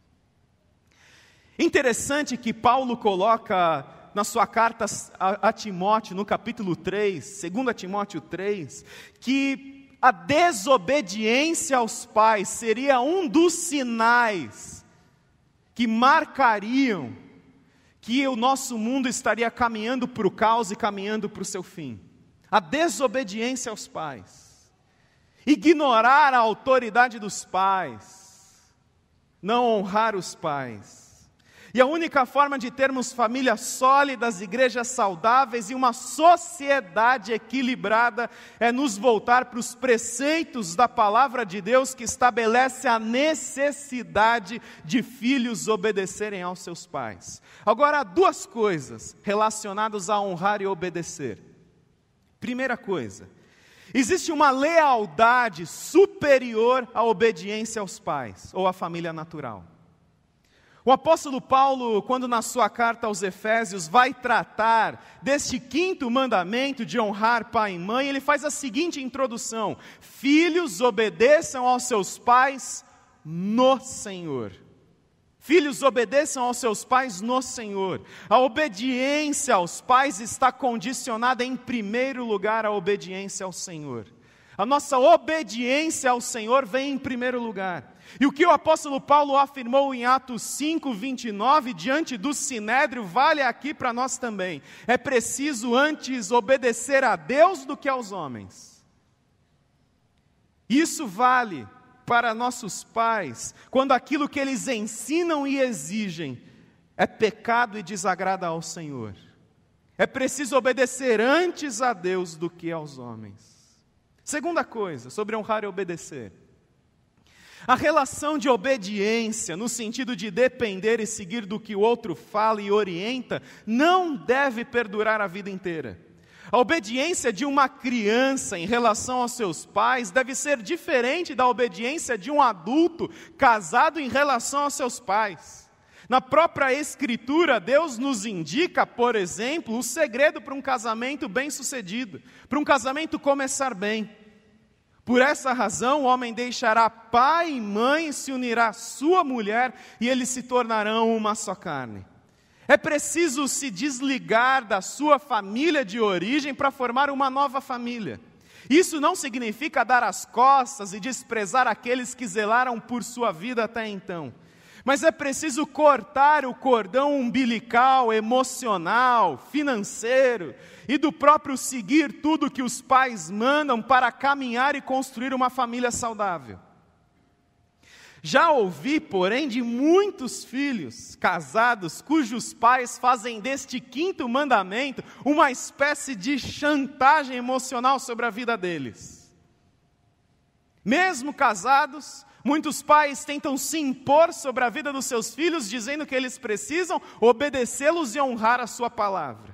Interessante que Paulo coloca na sua carta a Timóteo, no capítulo 3, 2 Timóteo 3, que a desobediência aos pais seria um dos sinais que marcariam que o nosso mundo estaria caminhando para o caos e caminhando para o seu fim. A desobediência aos pais, ignorar a autoridade dos pais, não honrar os pais. E a única forma de termos famílias sólidas, igrejas saudáveis e uma sociedade equilibrada é nos voltar para os preceitos da palavra de Deus, que estabelece a necessidade de filhos obedecerem aos seus pais. Agora, há duas coisas relacionadas a honrar e obedecer. Primeira coisa, existe uma lealdade superior à obediência aos pais ou à família natural. O apóstolo Paulo, quando na sua carta aos Efésios vai tratar deste quinto mandamento de honrar pai e mãe, ele faz a seguinte introdução: filhos, obedeçam aos seus pais no Senhor. Filhos, obedeçam aos seus pais no Senhor. A obediência aos pais está condicionada em primeiro lugar à obediência ao Senhor. A nossa obediência ao Senhor vem em primeiro lugar. E o que o apóstolo Paulo afirmou em Atos 5:29, diante do Sinédrio, vale aqui para nós também. É preciso antes obedecer a Deus do que aos homens. Isso vale para nossos pais, quando aquilo que eles ensinam e exigem é pecado e desagrada ao Senhor. É preciso obedecer antes a Deus do que aos homens. Segunda coisa, sobre honrar e obedecer. A relação de obediência, no sentido de depender e seguir do que o outro fala e orienta, não deve perdurar a vida inteira. A obediência de uma criança em relação aos seus pais deve ser diferente da obediência de um adulto casado em relação aos seus pais. Na própria Escritura, Deus nos indica, por exemplo, o segredo para um casamento bem-sucedido, para um casamento começar bem. Por essa razão, o homem deixará pai e mãe, se unirá à sua mulher e eles se tornarão uma só carne. É preciso se desligar da sua família de origem para formar uma nova família. Isso não significa dar as costas e desprezar aqueles que zelaram por sua vida até então. Mas é preciso cortar o cordão umbilical, emocional, financeiro e do próprio seguir tudo que os pais mandam para caminhar e construir uma família saudável. Já ouvi, porém, de muitos filhos casados cujos pais fazem deste quinto mandamento uma espécie de chantagem emocional sobre a vida deles. Mesmo casados, muitos pais tentam se impor sobre a vida dos seus filhos, dizendo que eles precisam obedecê-los e honrar a sua palavra.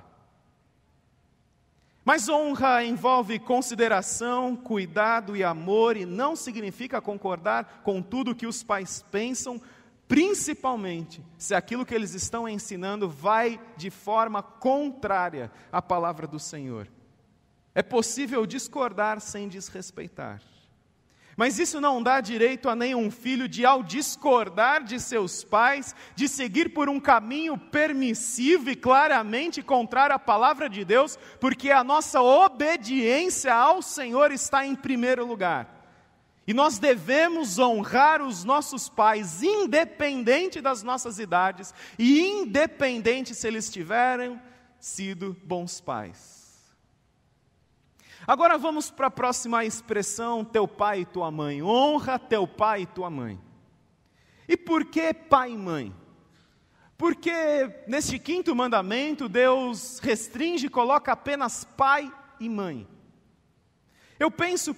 Mas honra envolve consideração, cuidado e amor, e não significa concordar com tudo que os pais pensam, principalmente se aquilo que eles estão ensinando vai de forma contrária à palavra do Senhor. É possível discordar sem desrespeitar. Mas isso não dá direito a nenhum filho de, ao discordar de seus pais, de seguir por um caminho permissivo e claramente contrário à palavra de Deus, porque a nossa obediência ao Senhor está em primeiro lugar. E nós devemos honrar os nossos pais, independente das nossas idades, e independente se eles sido bons pais. Agora vamos para a próxima expressão, teu pai e tua mãe. Honra teu pai e tua mãe. E por que pai e mãe? Porque neste 5º mandamento, Deus restringe e coloca apenas pai e mãe. Eu penso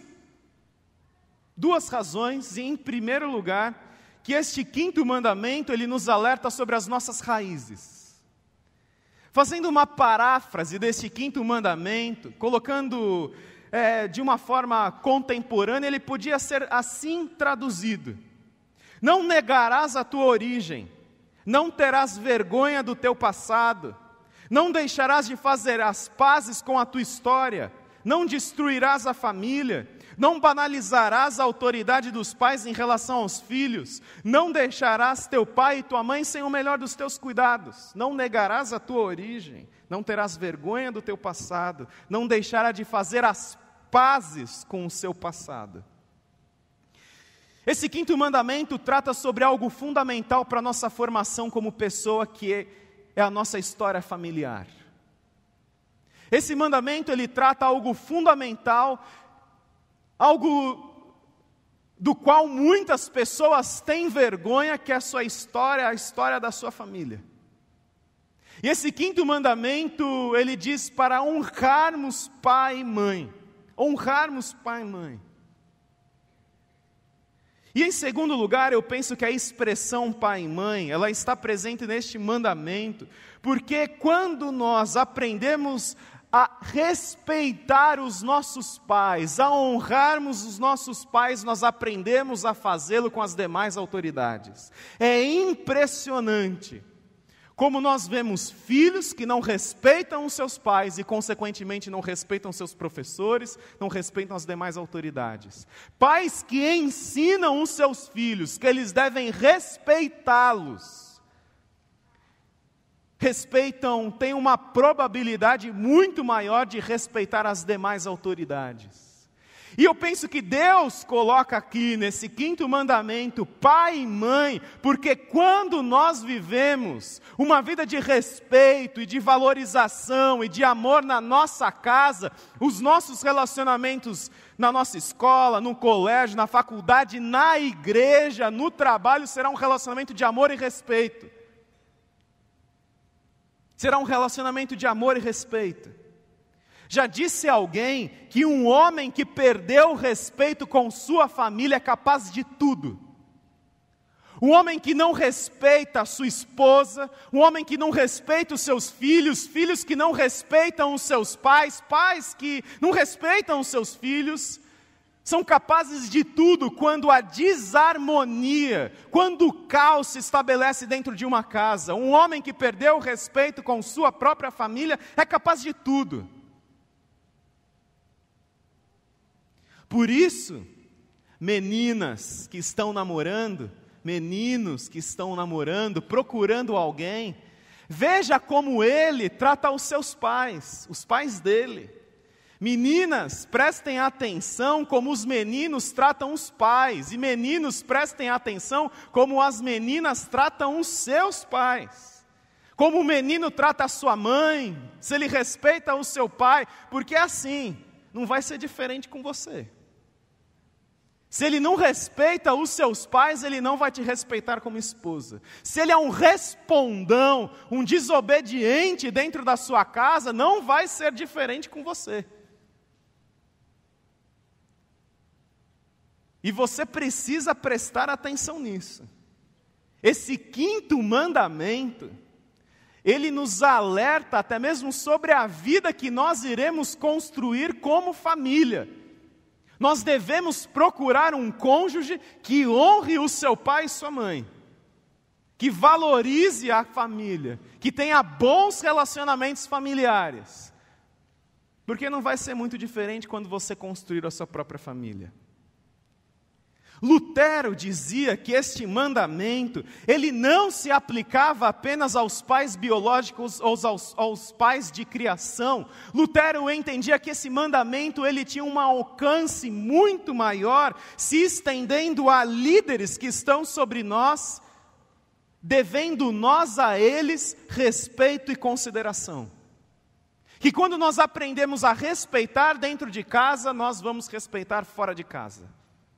2 razões, e em primeiro lugar, que este 5º mandamento, ele nos alerta sobre as nossas raízes. Fazendo uma paráfrase desse 5º mandamento, colocando de uma forma contemporânea, ele podia ser assim traduzido: não negarás a tua origem, não terás vergonha do teu passado, não deixarás de fazer as pazes com a tua história, não destruirás a família, não banalizarás a autoridade dos pais em relação aos filhos, não deixarás teu pai e tua mãe sem o melhor dos teus cuidados, não negarás a tua origem, não terás vergonha do teu passado, não deixarás de fazer as pazes com o seu passado. Esse 5º mandamento trata sobre algo fundamental para a nossa formação como pessoa, que é a nossa história familiar. Esse mandamento, ele trata algo fundamental, algo do qual muitas pessoas têm vergonha, que é a sua história, a história da sua família. E esse 5º mandamento, ele diz para honrarmos pai e mãe. Honrarmos pai e mãe. E em segundo lugar, eu penso que a expressão pai e mãe, ela está presente neste mandamento, porque quando nós aprendemos a respeitar os nossos pais, a honrarmos os nossos pais, nós aprendemos a fazê-lo com as demais autoridades. É impressionante como nós vemos filhos que não respeitam os seus pais e, consequentemente, não respeitam seus professores, não respeitam as demais autoridades. Pais que ensinam os seus filhos que eles devem respeitá-los. Têm uma probabilidade muito maior de respeitar as demais autoridades. E eu penso que Deus coloca aqui nesse 5º mandamento pai e mãe, porque quando nós vivemos uma vida de respeito e de valorização e de amor na nossa casa, os nossos relacionamentos na nossa escola, no colégio, na faculdade, na igreja, no trabalho, será um relacionamento de amor e respeito. Será um relacionamento de amor e respeito. Já disse alguém que um homem que perdeu o respeito com sua família é capaz de tudo. Um homem que não respeita a sua esposa, um homem que não respeita os seus filhos, filhos que não respeitam os seus pais, pais que não respeitam os seus filhos, são capazes de tudo quando a desarmonia, quando o caos se estabelece dentro de uma casa. Um homem que perdeu o respeito com sua própria família é capaz de tudo. Por isso, meninas que estão namorando, meninos que estão namorando, procurando alguém, veja como ele trata os seus pais, os pais dele. Meninas, prestem atenção como os meninos tratam os pais, e meninos, prestem atenção como as meninas tratam os seus pais. Como o menino trata a sua mãe, se ele respeita o seu pai, porque assim, não vai ser diferente com você. Se ele não respeita os seus pais, ele não vai te respeitar como esposa. Se ele é um respondão, um desobediente dentro da sua casa, não vai ser diferente com você. E você precisa prestar atenção nisso. Esse 5º mandamento, ele nos alerta até mesmo sobre a vida que nós iremos construir como família. Nós devemos procurar um cônjuge que honre o seu pai e sua mãe, que valorize a família, que tenha bons relacionamentos familiares. Porque não vai ser muito diferente quando você construir a sua própria família. Lutero dizia que este mandamento, ele não se aplicava apenas aos pais biológicos ou aos pais de criação. Lutero entendia que esse mandamento, ele tinha um alcance muito maior, se estendendo a líderes que estão sobre nós, devendo nós a eles respeito e consideração. Que quando nós aprendemos a respeitar dentro de casa, nós vamos respeitar fora de casa.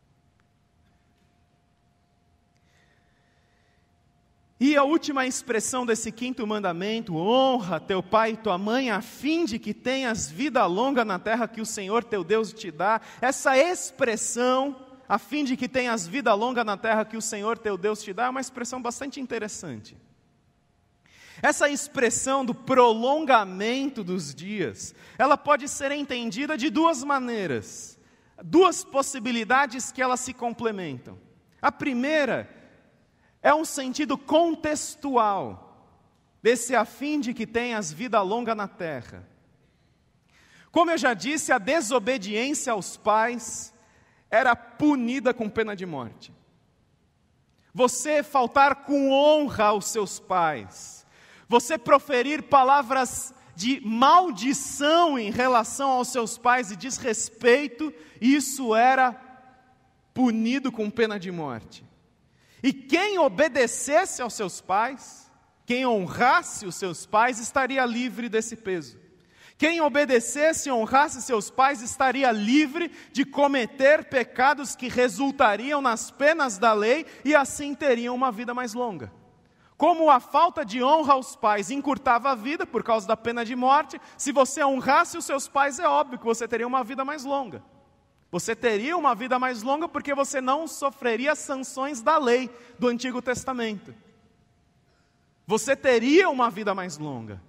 E a última expressão desse 5º mandamento: honra teu pai e tua mãe, a fim de que tenhas vida longa na terra que o Senhor teu Deus te dá. Essa expressão, a fim de que tenhas vida longa na terra que o Senhor teu Deus te dá, é uma expressão bastante interessante. Essa expressão do prolongamento dos dias, ela pode ser entendida de duas maneiras, duas possibilidades que elas se complementam. A primeira é um sentido contextual, desse a fim de que tenhas vida longa na terra. Como eu já disse, a desobediência aos pais era punida com pena de morte. Você faltar com honra aos seus pais, você proferir palavras de maldição em relação aos seus pais e desrespeito, isso era punido com pena de morte. E quem obedecesse aos seus pais, quem honrasse os seus pais, estaria livre desse peso. Quem obedecesse e honrasse seus pais, estaria livre de cometer pecados que resultariam nas penas da lei e assim teriam uma vida mais longa. Como a falta de honra aos pais encurtava a vida por causa da pena de morte, se você honrasse os seus pais, é óbvio que você teria uma vida mais longa. Você teria uma vida mais longa porque você não sofreria sanções da lei do Antigo Testamento. Você teria uma vida mais longa.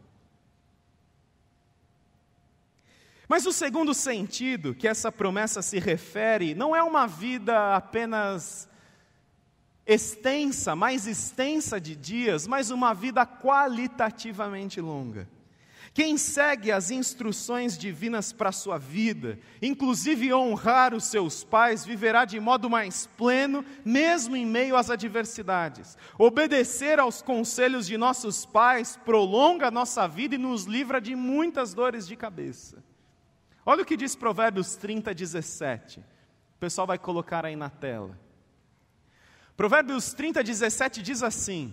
Mas o segundo sentido que essa promessa se refere não é uma vida apenas extensa, mais extensa de dias, mas uma vida qualitativamente longa. Quem segue as instruções divinas para a sua vida, inclusive honrar os seus pais, viverá de modo mais pleno, mesmo em meio às adversidades. Obedecer aos conselhos de nossos pais prolonga a nossa vida e nos livra de muitas dores de cabeça. Olha o que diz Provérbios 30:17. O pessoal vai colocar aí na tela. Provérbios 30:17 diz assim: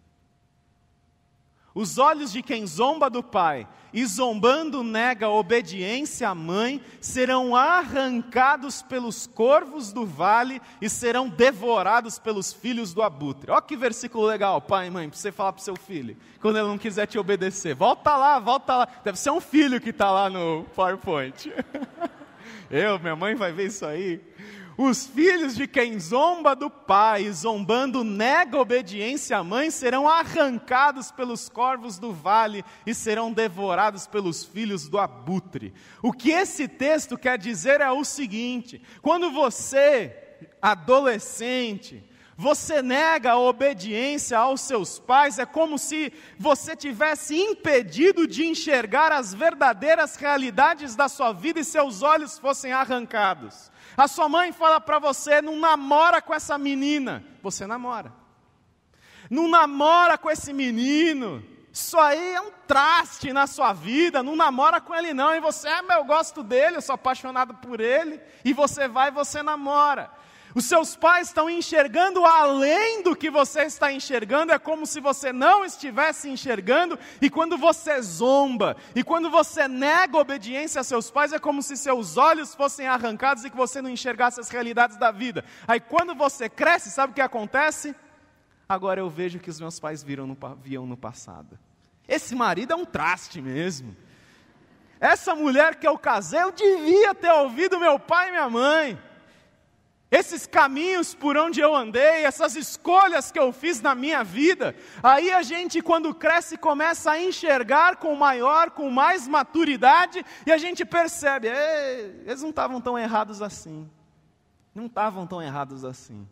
os olhos de quem zomba do pai e zombando nega a obediência à mãe serão arrancados pelos corvos do vale e serão devorados pelos filhos do abutre. Olha que versículo legal, pai e mãe, para você falar para o seu filho, quando ele não quiser te obedecer. Volta lá. Deve ser um filho que está lá no PowerPoint. Minha mãe vai ver isso aí. Os filhos de quem zomba do pai e zombando nega obediência à mãe serão arrancados pelos corvos do vale e serão devorados pelos filhos do abutre. O que esse texto quer dizer é o seguinte: quando você, adolescente, você nega a obediência aos seus pais, é como se você tivesse impedido de enxergar as verdadeiras realidades da sua vida e seus olhos fossem arrancados. A sua mãe fala para você: não namora com essa menina. Você namora. Não namora com esse menino. Isso aí é um traste na sua vida. Não namora com ele não. E você, eu gosto dele, eu sou apaixonado por ele. E você vai e você namora. Os seus pais estão enxergando além do que você está enxergando, é como se você não estivesse enxergando, e quando você zomba, e quando você nega obediência a seus pais, é como se seus olhos fossem arrancados e que você não enxergasse as realidades da vida. Aí quando você cresce, sabe o que acontece? Agora eu vejo que os meus pais viam no passado. Esse marido é um traste mesmo. Essa mulher que eu casei, eu devia ter ouvido meu pai e minha mãe. Esses caminhos por onde eu andei, essas escolhas que eu fiz na minha vida, aí a gente quando cresce começa a enxergar com mais maturidade, e a gente percebe, eles não estavam tão errados assim. Não estavam tão errados assim.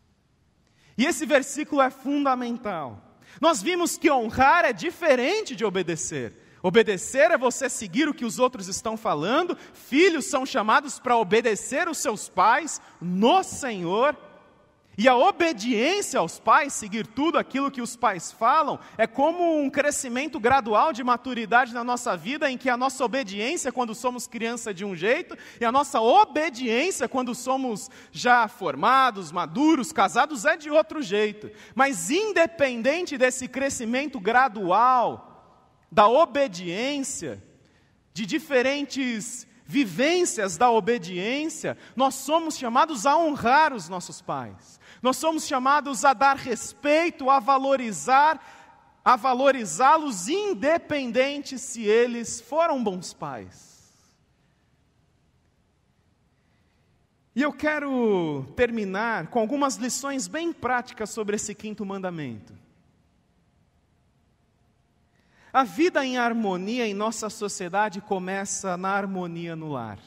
E esse versículo é fundamental. Nós vimos que honrar é diferente de obedecer. Obedecer é você seguir o que os outros estão falando. Filhos são chamados para obedecer os seus pais no Senhor. E a obediência aos pais, seguir tudo aquilo que os pais falam, é como um crescimento gradual de maturidade na nossa vida, em que a nossa obediência quando somos criança é de um jeito, e a nossa obediência quando somos já formados, maduros, casados, é de outro jeito. Mas independente desse crescimento gradual da obediência, de diferentes vivências da obediência, nós somos chamados a honrar os nossos pais. Nós somos chamados a dar respeito, a valorizá-los, independente se eles foram bons pais. E eu quero terminar com algumas lições bem práticas sobre esse 5º mandamento. A vida em harmonia em nossa sociedade começa na harmonia no lar.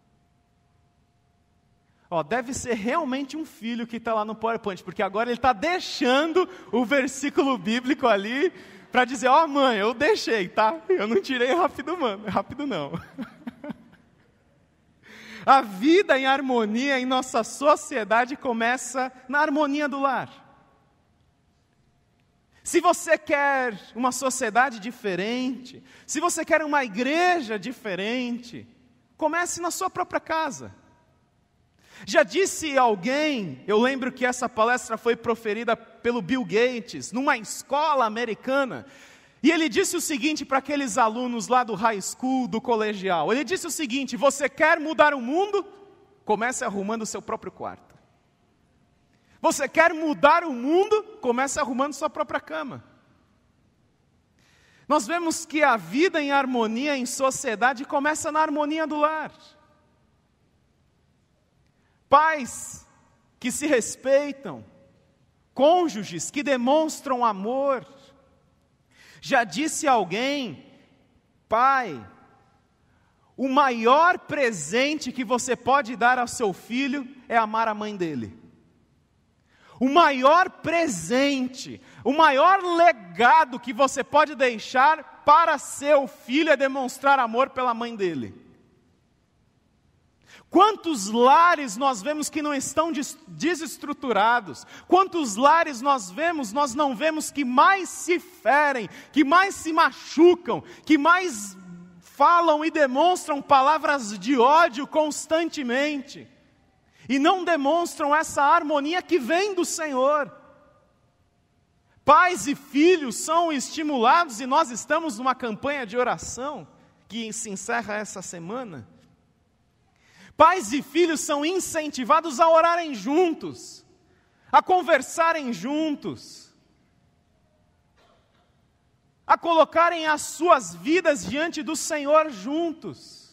Deve ser realmente um filho que está lá no PowerPoint, porque agora ele está deixando o versículo bíblico ali para dizer, mãe, eu deixei, tá? Eu não tirei rápido não. A vida em harmonia em nossa sociedade começa na harmonia do lar. Se você quer uma sociedade diferente, se você quer uma igreja diferente, comece na sua própria casa. Já disse alguém, eu lembro que essa palestra foi proferida pelo Bill Gates, numa escola americana, e ele disse o seguinte para aqueles alunos lá do high school, do colegial, ele disse o seguinte: você quer mudar o mundo? Comece arrumando o seu próprio quarto. Você quer mudar o mundo? Comece arrumando sua própria cama. Nós vemos que a vida em harmonia em sociedade começa na harmonia do lar. Pais que se respeitam, cônjuges que demonstram amor. Já disse alguém, pai, o maior presente que você pode dar ao seu filho é amar a mãe dele. O maior presente, o maior legado que você pode deixar para seu filho é demonstrar amor pela mãe dele. Quantos lares nós vemos que não estão desestruturados? Quantos lares nós não vemos que mais se ferem, que mais se machucam, que mais falam e demonstram palavras de ódio constantemente, e não demonstram essa harmonia que vem do Senhor. Pais e filhos são estimulados, e nós estamos numa campanha de oração, que se encerra essa semana. Pais e filhos são incentivados a orarem juntos, a conversarem juntos, a colocarem as suas vidas diante do Senhor juntos.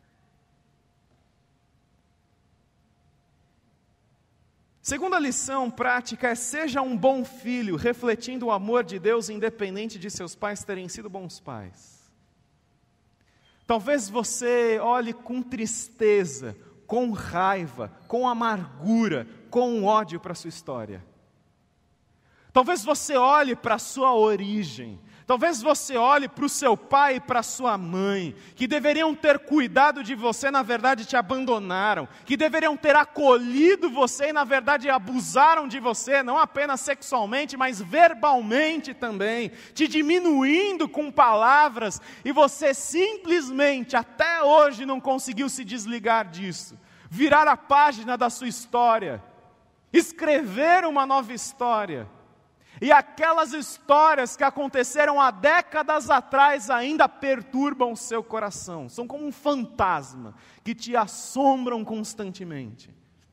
Segunda lição prática é: seja um bom filho, refletindo o amor de Deus, independente de seus pais terem sido bons pais. Talvez você olhe com tristeza, com raiva, com amargura, com ódio para a sua história. Talvez você olhe para a sua origem. Talvez você olhe para o seu pai e para a sua mãe, que deveriam ter cuidado de você, na verdade te abandonaram, que deveriam ter acolhido você e na verdade abusaram de você, não apenas sexualmente, mas verbalmente também, te diminuindo com palavras, e você simplesmente até hoje não conseguiu se desligar disso, virar a página da sua história, escrever uma nova história. E aquelas histórias que aconteceram há décadas atrás ainda perturbam o seu coração. São como um fantasma que te assombram constantemente.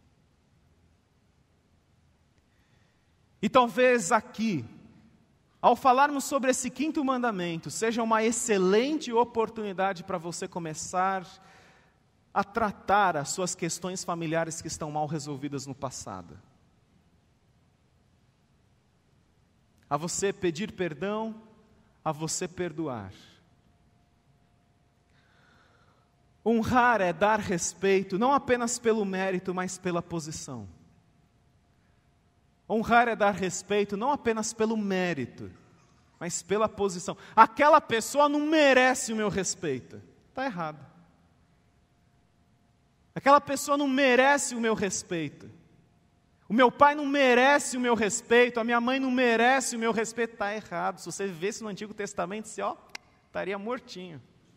E talvez aqui, ao falarmos sobre esse 5º mandamento, seja uma excelente oportunidade para você começar a tratar as suas questões familiares que estão mal resolvidas no passado. A você pedir perdão, a você perdoar. Honrar é dar respeito, não apenas pelo mérito, mas pela posição. Honrar é dar respeito, não apenas pelo mérito, mas pela posição. Aquela pessoa não merece o meu respeito. Está errado. Aquela pessoa não merece o meu respeito. O meu pai não merece o meu respeito, a minha mãe não merece o meu respeito. Está errado. Se você vivesse no Antigo Testamento, você estaria mortinho.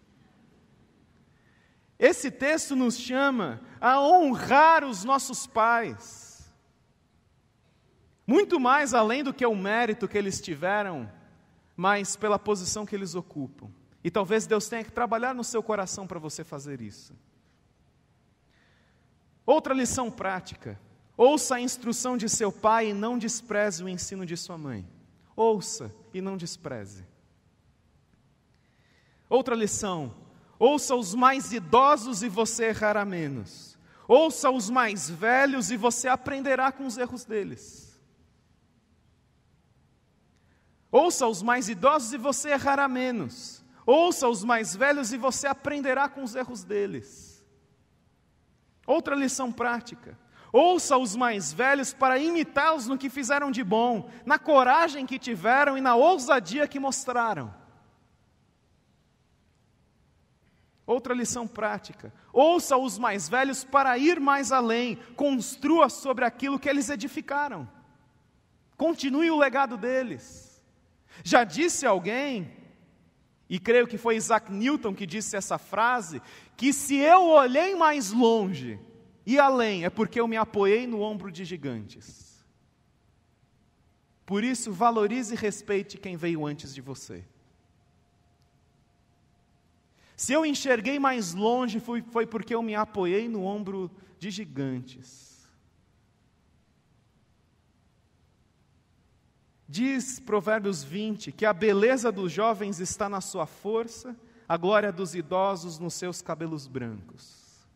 Esse texto nos chama a honrar os nossos pais. Muito mais além do que o mérito que eles tiveram, mas pela posição que eles ocupam. E talvez Deus tenha que trabalhar no seu coração para você fazer isso. Outra lição prática: ouça a instrução de seu pai e não despreze o ensino de sua mãe. Ouça e não despreze. Outra lição: ouça os mais idosos e você errará menos. Ouça os mais velhos e você aprenderá com os erros deles. Ouça os mais idosos e você errará menos. Ouça os mais velhos e você aprenderá com os erros deles. Outra lição prática: ouça os mais velhos para imitá-los no que fizeram de bom, na coragem que tiveram e na ousadia que mostraram. Outra lição prática: ouça os mais velhos para ir mais além, construa sobre aquilo que eles edificaram. Continue o legado deles. Já disse alguém, e creio que foi Isaac Newton que disse essa frase, que se eu olhei mais longe e além, é porque eu me apoiei no ombro de gigantes. Por isso, valorize e respeite quem veio antes de você. Se eu enxerguei mais longe, foi porque eu me apoiei no ombro de gigantes. Diz Provérbios 20 que a beleza dos jovens está na sua força, a glória dos idosos nos seus cabelos brancos.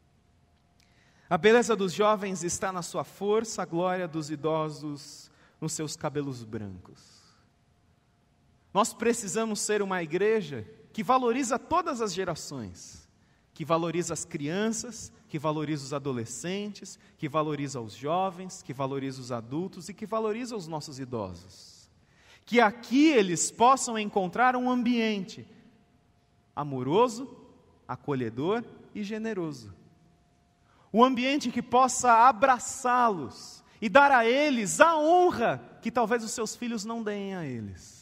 A beleza dos jovens está na sua força, a glória dos idosos nos seus cabelos brancos. Nós precisamos ser uma igreja que valoriza todas as gerações, que valoriza as crianças, que valoriza os adolescentes, que valoriza os jovens, que valoriza os adultos e que valoriza os nossos idosos. Que aqui eles possam encontrar um ambiente amoroso, acolhedor e generoso. Um ambiente que possa abraçá-los e dar a eles a honra que talvez os seus filhos não deem a eles.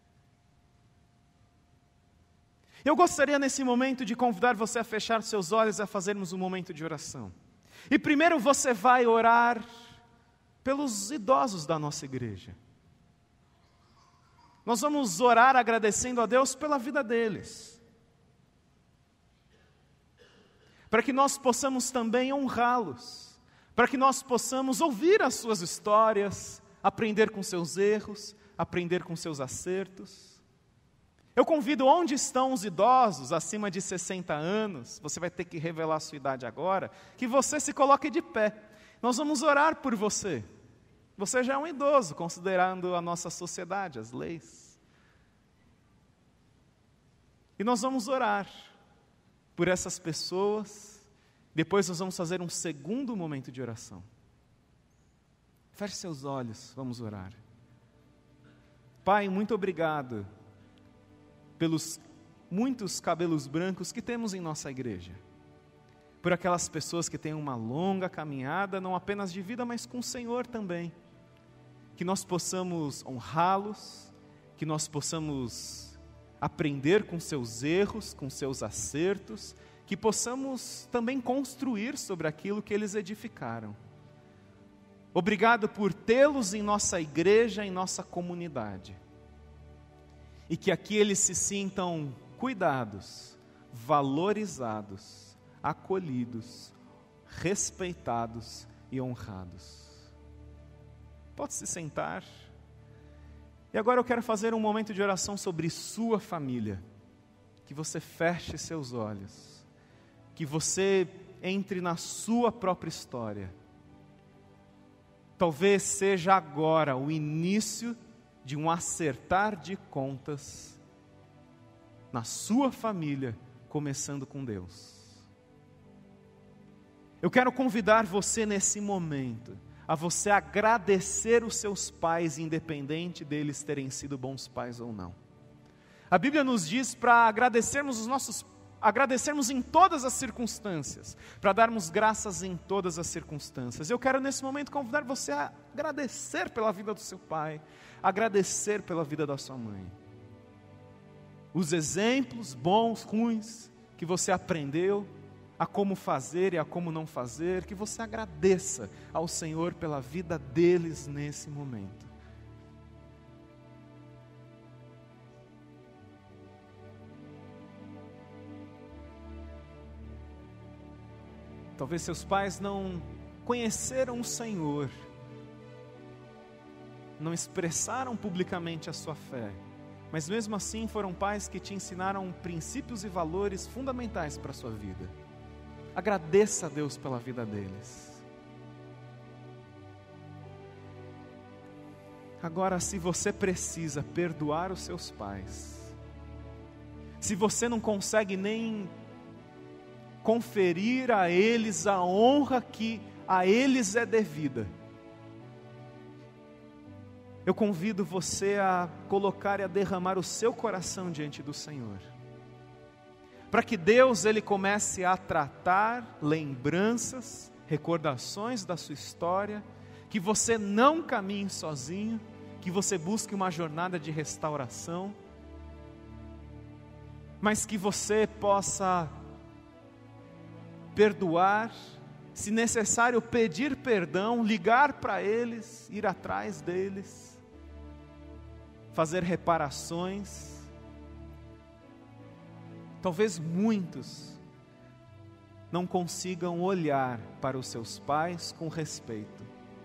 Eu gostaria nesse momento de convidar você a fechar seus olhos e a fazermos um momento de oração. E primeiro você vai orar pelos idosos da nossa igreja. Nós vamos orar agradecendo a Deus pela vida deles. Para que nós possamos também honrá-los. Para que nós possamos ouvir as suas histórias, aprender com seus erros, aprender com seus acertos. Eu convido, onde estão os idosos acima de 60 anos, você vai ter que revelar a sua idade agora, que você se coloque de pé. Nós vamos orar por você. Você já é um idoso, considerando a nossa sociedade, as leis. E nós vamos orar por essas pessoas. Depois nós vamos fazer um segundo momento de oração. Feche seus olhos, vamos orar. Pai, muito obrigado pelos muitos cabelos brancos que temos em nossa igreja, por aquelas pessoas que têm uma longa caminhada, não apenas de vida, mas com o Senhor também, que nós possamos honrá-los, que nós possamos aprender com seus erros, com seus acertos, que possamos também construir sobre aquilo que eles edificaram. Obrigado por tê-los em nossa igreja, em nossa comunidade. E que aqui eles se sintam cuidados, valorizados, acolhidos, respeitados e honrados. Pode se sentar. E agora eu quero fazer um momento de oração sobre sua família. Que você feche seus olhos. Que você entre na sua própria história. Talvez seja agora o início de um acertar de contas na sua família, começando com Deus. Eu quero convidar você nesse momento a você agradecer os seus pais, independente deles terem sido bons pais ou não. A Bíblia nos diz para agradecermos em todas as circunstâncias, para darmos graças em todas as circunstâncias. Eu quero nesse momento convidar você a agradecer pela vida do seu pai, agradecer pela vida da sua mãe. Os exemplos bons, ruins, que você aprendeu a como fazer e a como não fazer, que você agradeça ao Senhor pela vida deles nesse momento. Talvez seus pais não conheceram o Senhor, não expressaram publicamente a sua fé, mas mesmo assim foram pais que te ensinaram princípios e valores fundamentais para a sua vida. Agradeça a Deus pela vida deles. Agora, se você precisa perdoar os seus pais, se você não consegue nem conferir a eles a honra que a eles é devida, eu convido você a colocar e a derramar o seu coração diante do Senhor, para que Deus ele comece a tratar lembranças, recordações da sua história, que você não caminhe sozinho, que você busque uma jornada de restauração, mas que você possa perdoar, se necessário pedir perdão, ligar para eles, ir atrás deles, fazer reparações. Talvez muitos não consigam olhar para os seus pais com respeito,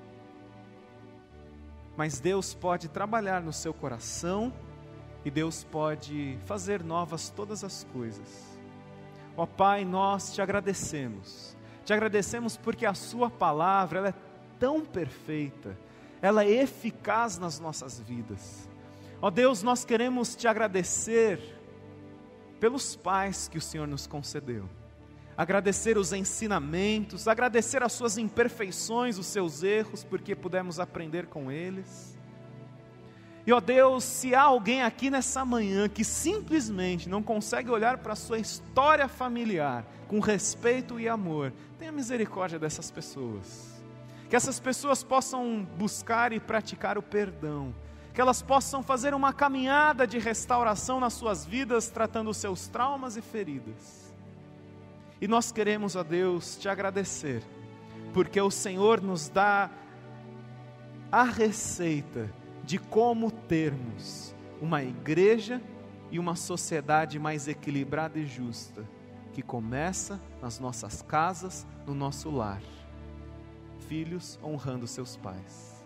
mas Deus pode trabalhar no seu coração e Deus pode fazer novas todas as coisas. Ó Pai, nós te agradecemos porque a sua palavra ela é tão perfeita, ela é eficaz nas nossas vidas. Ó Deus, nós queremos te agradecer pelos pais que o Senhor nos concedeu, agradecer os ensinamentos, agradecer as suas imperfeições, os seus erros, porque pudemos aprender com eles. E ó Deus, se há alguém aqui nessa manhã que simplesmente não consegue olhar para a sua história familiar com respeito e amor, tenha misericórdia dessas pessoas, que essas pessoas possam buscar e praticar o perdão, que elas possam fazer uma caminhada de restauração nas suas vidas, tratando os seus traumas e feridas. E nós queremos, ó Deus, te agradecer, porque o Senhor nos dá a receita de como termos uma igreja e uma sociedade mais equilibrada e justa, que começa nas nossas casas, no nosso lar. Filhos honrando seus pais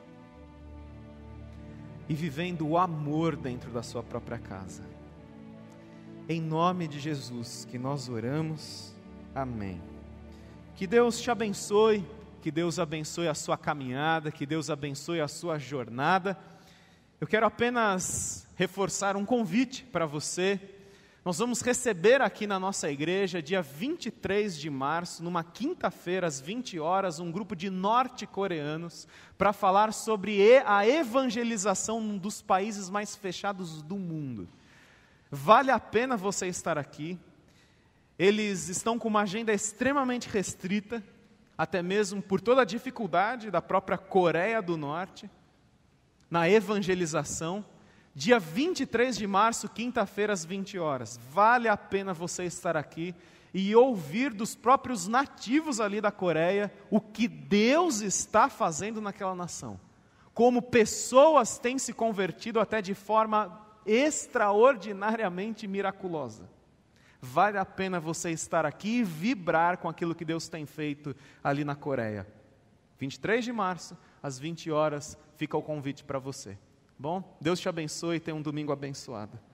e vivendo o amor dentro da sua própria casa. Em nome de Jesus que nós oramos, amém. Que Deus te abençoe, que Deus abençoe a sua caminhada, que Deus abençoe a sua jornada. Eu quero apenas reforçar um convite para você. Nós vamos receber aqui na nossa igreja, dia 23 de março, numa quinta-feira, às 20 horas, um grupo de norte-coreanos para falar sobre a evangelização dos países mais fechados do mundo. Vale a pena você estar aqui. Eles estão com uma agenda extremamente restrita, até mesmo por toda a dificuldade da própria Coreia do Norte, na evangelização. Dia 23 de março, quinta-feira, às 20 horas. Vale a pena você estar aqui e ouvir dos próprios nativos ali da Coreia o que Deus está fazendo naquela nação. Como pessoas têm se convertido até de forma extraordinariamente miraculosa. Vale a pena você estar aqui e vibrar com aquilo que Deus tem feito ali na Coreia. 23 de março, às 20 horas, fica o convite para você. Bom, Deus te abençoe e tenha um domingo abençoado.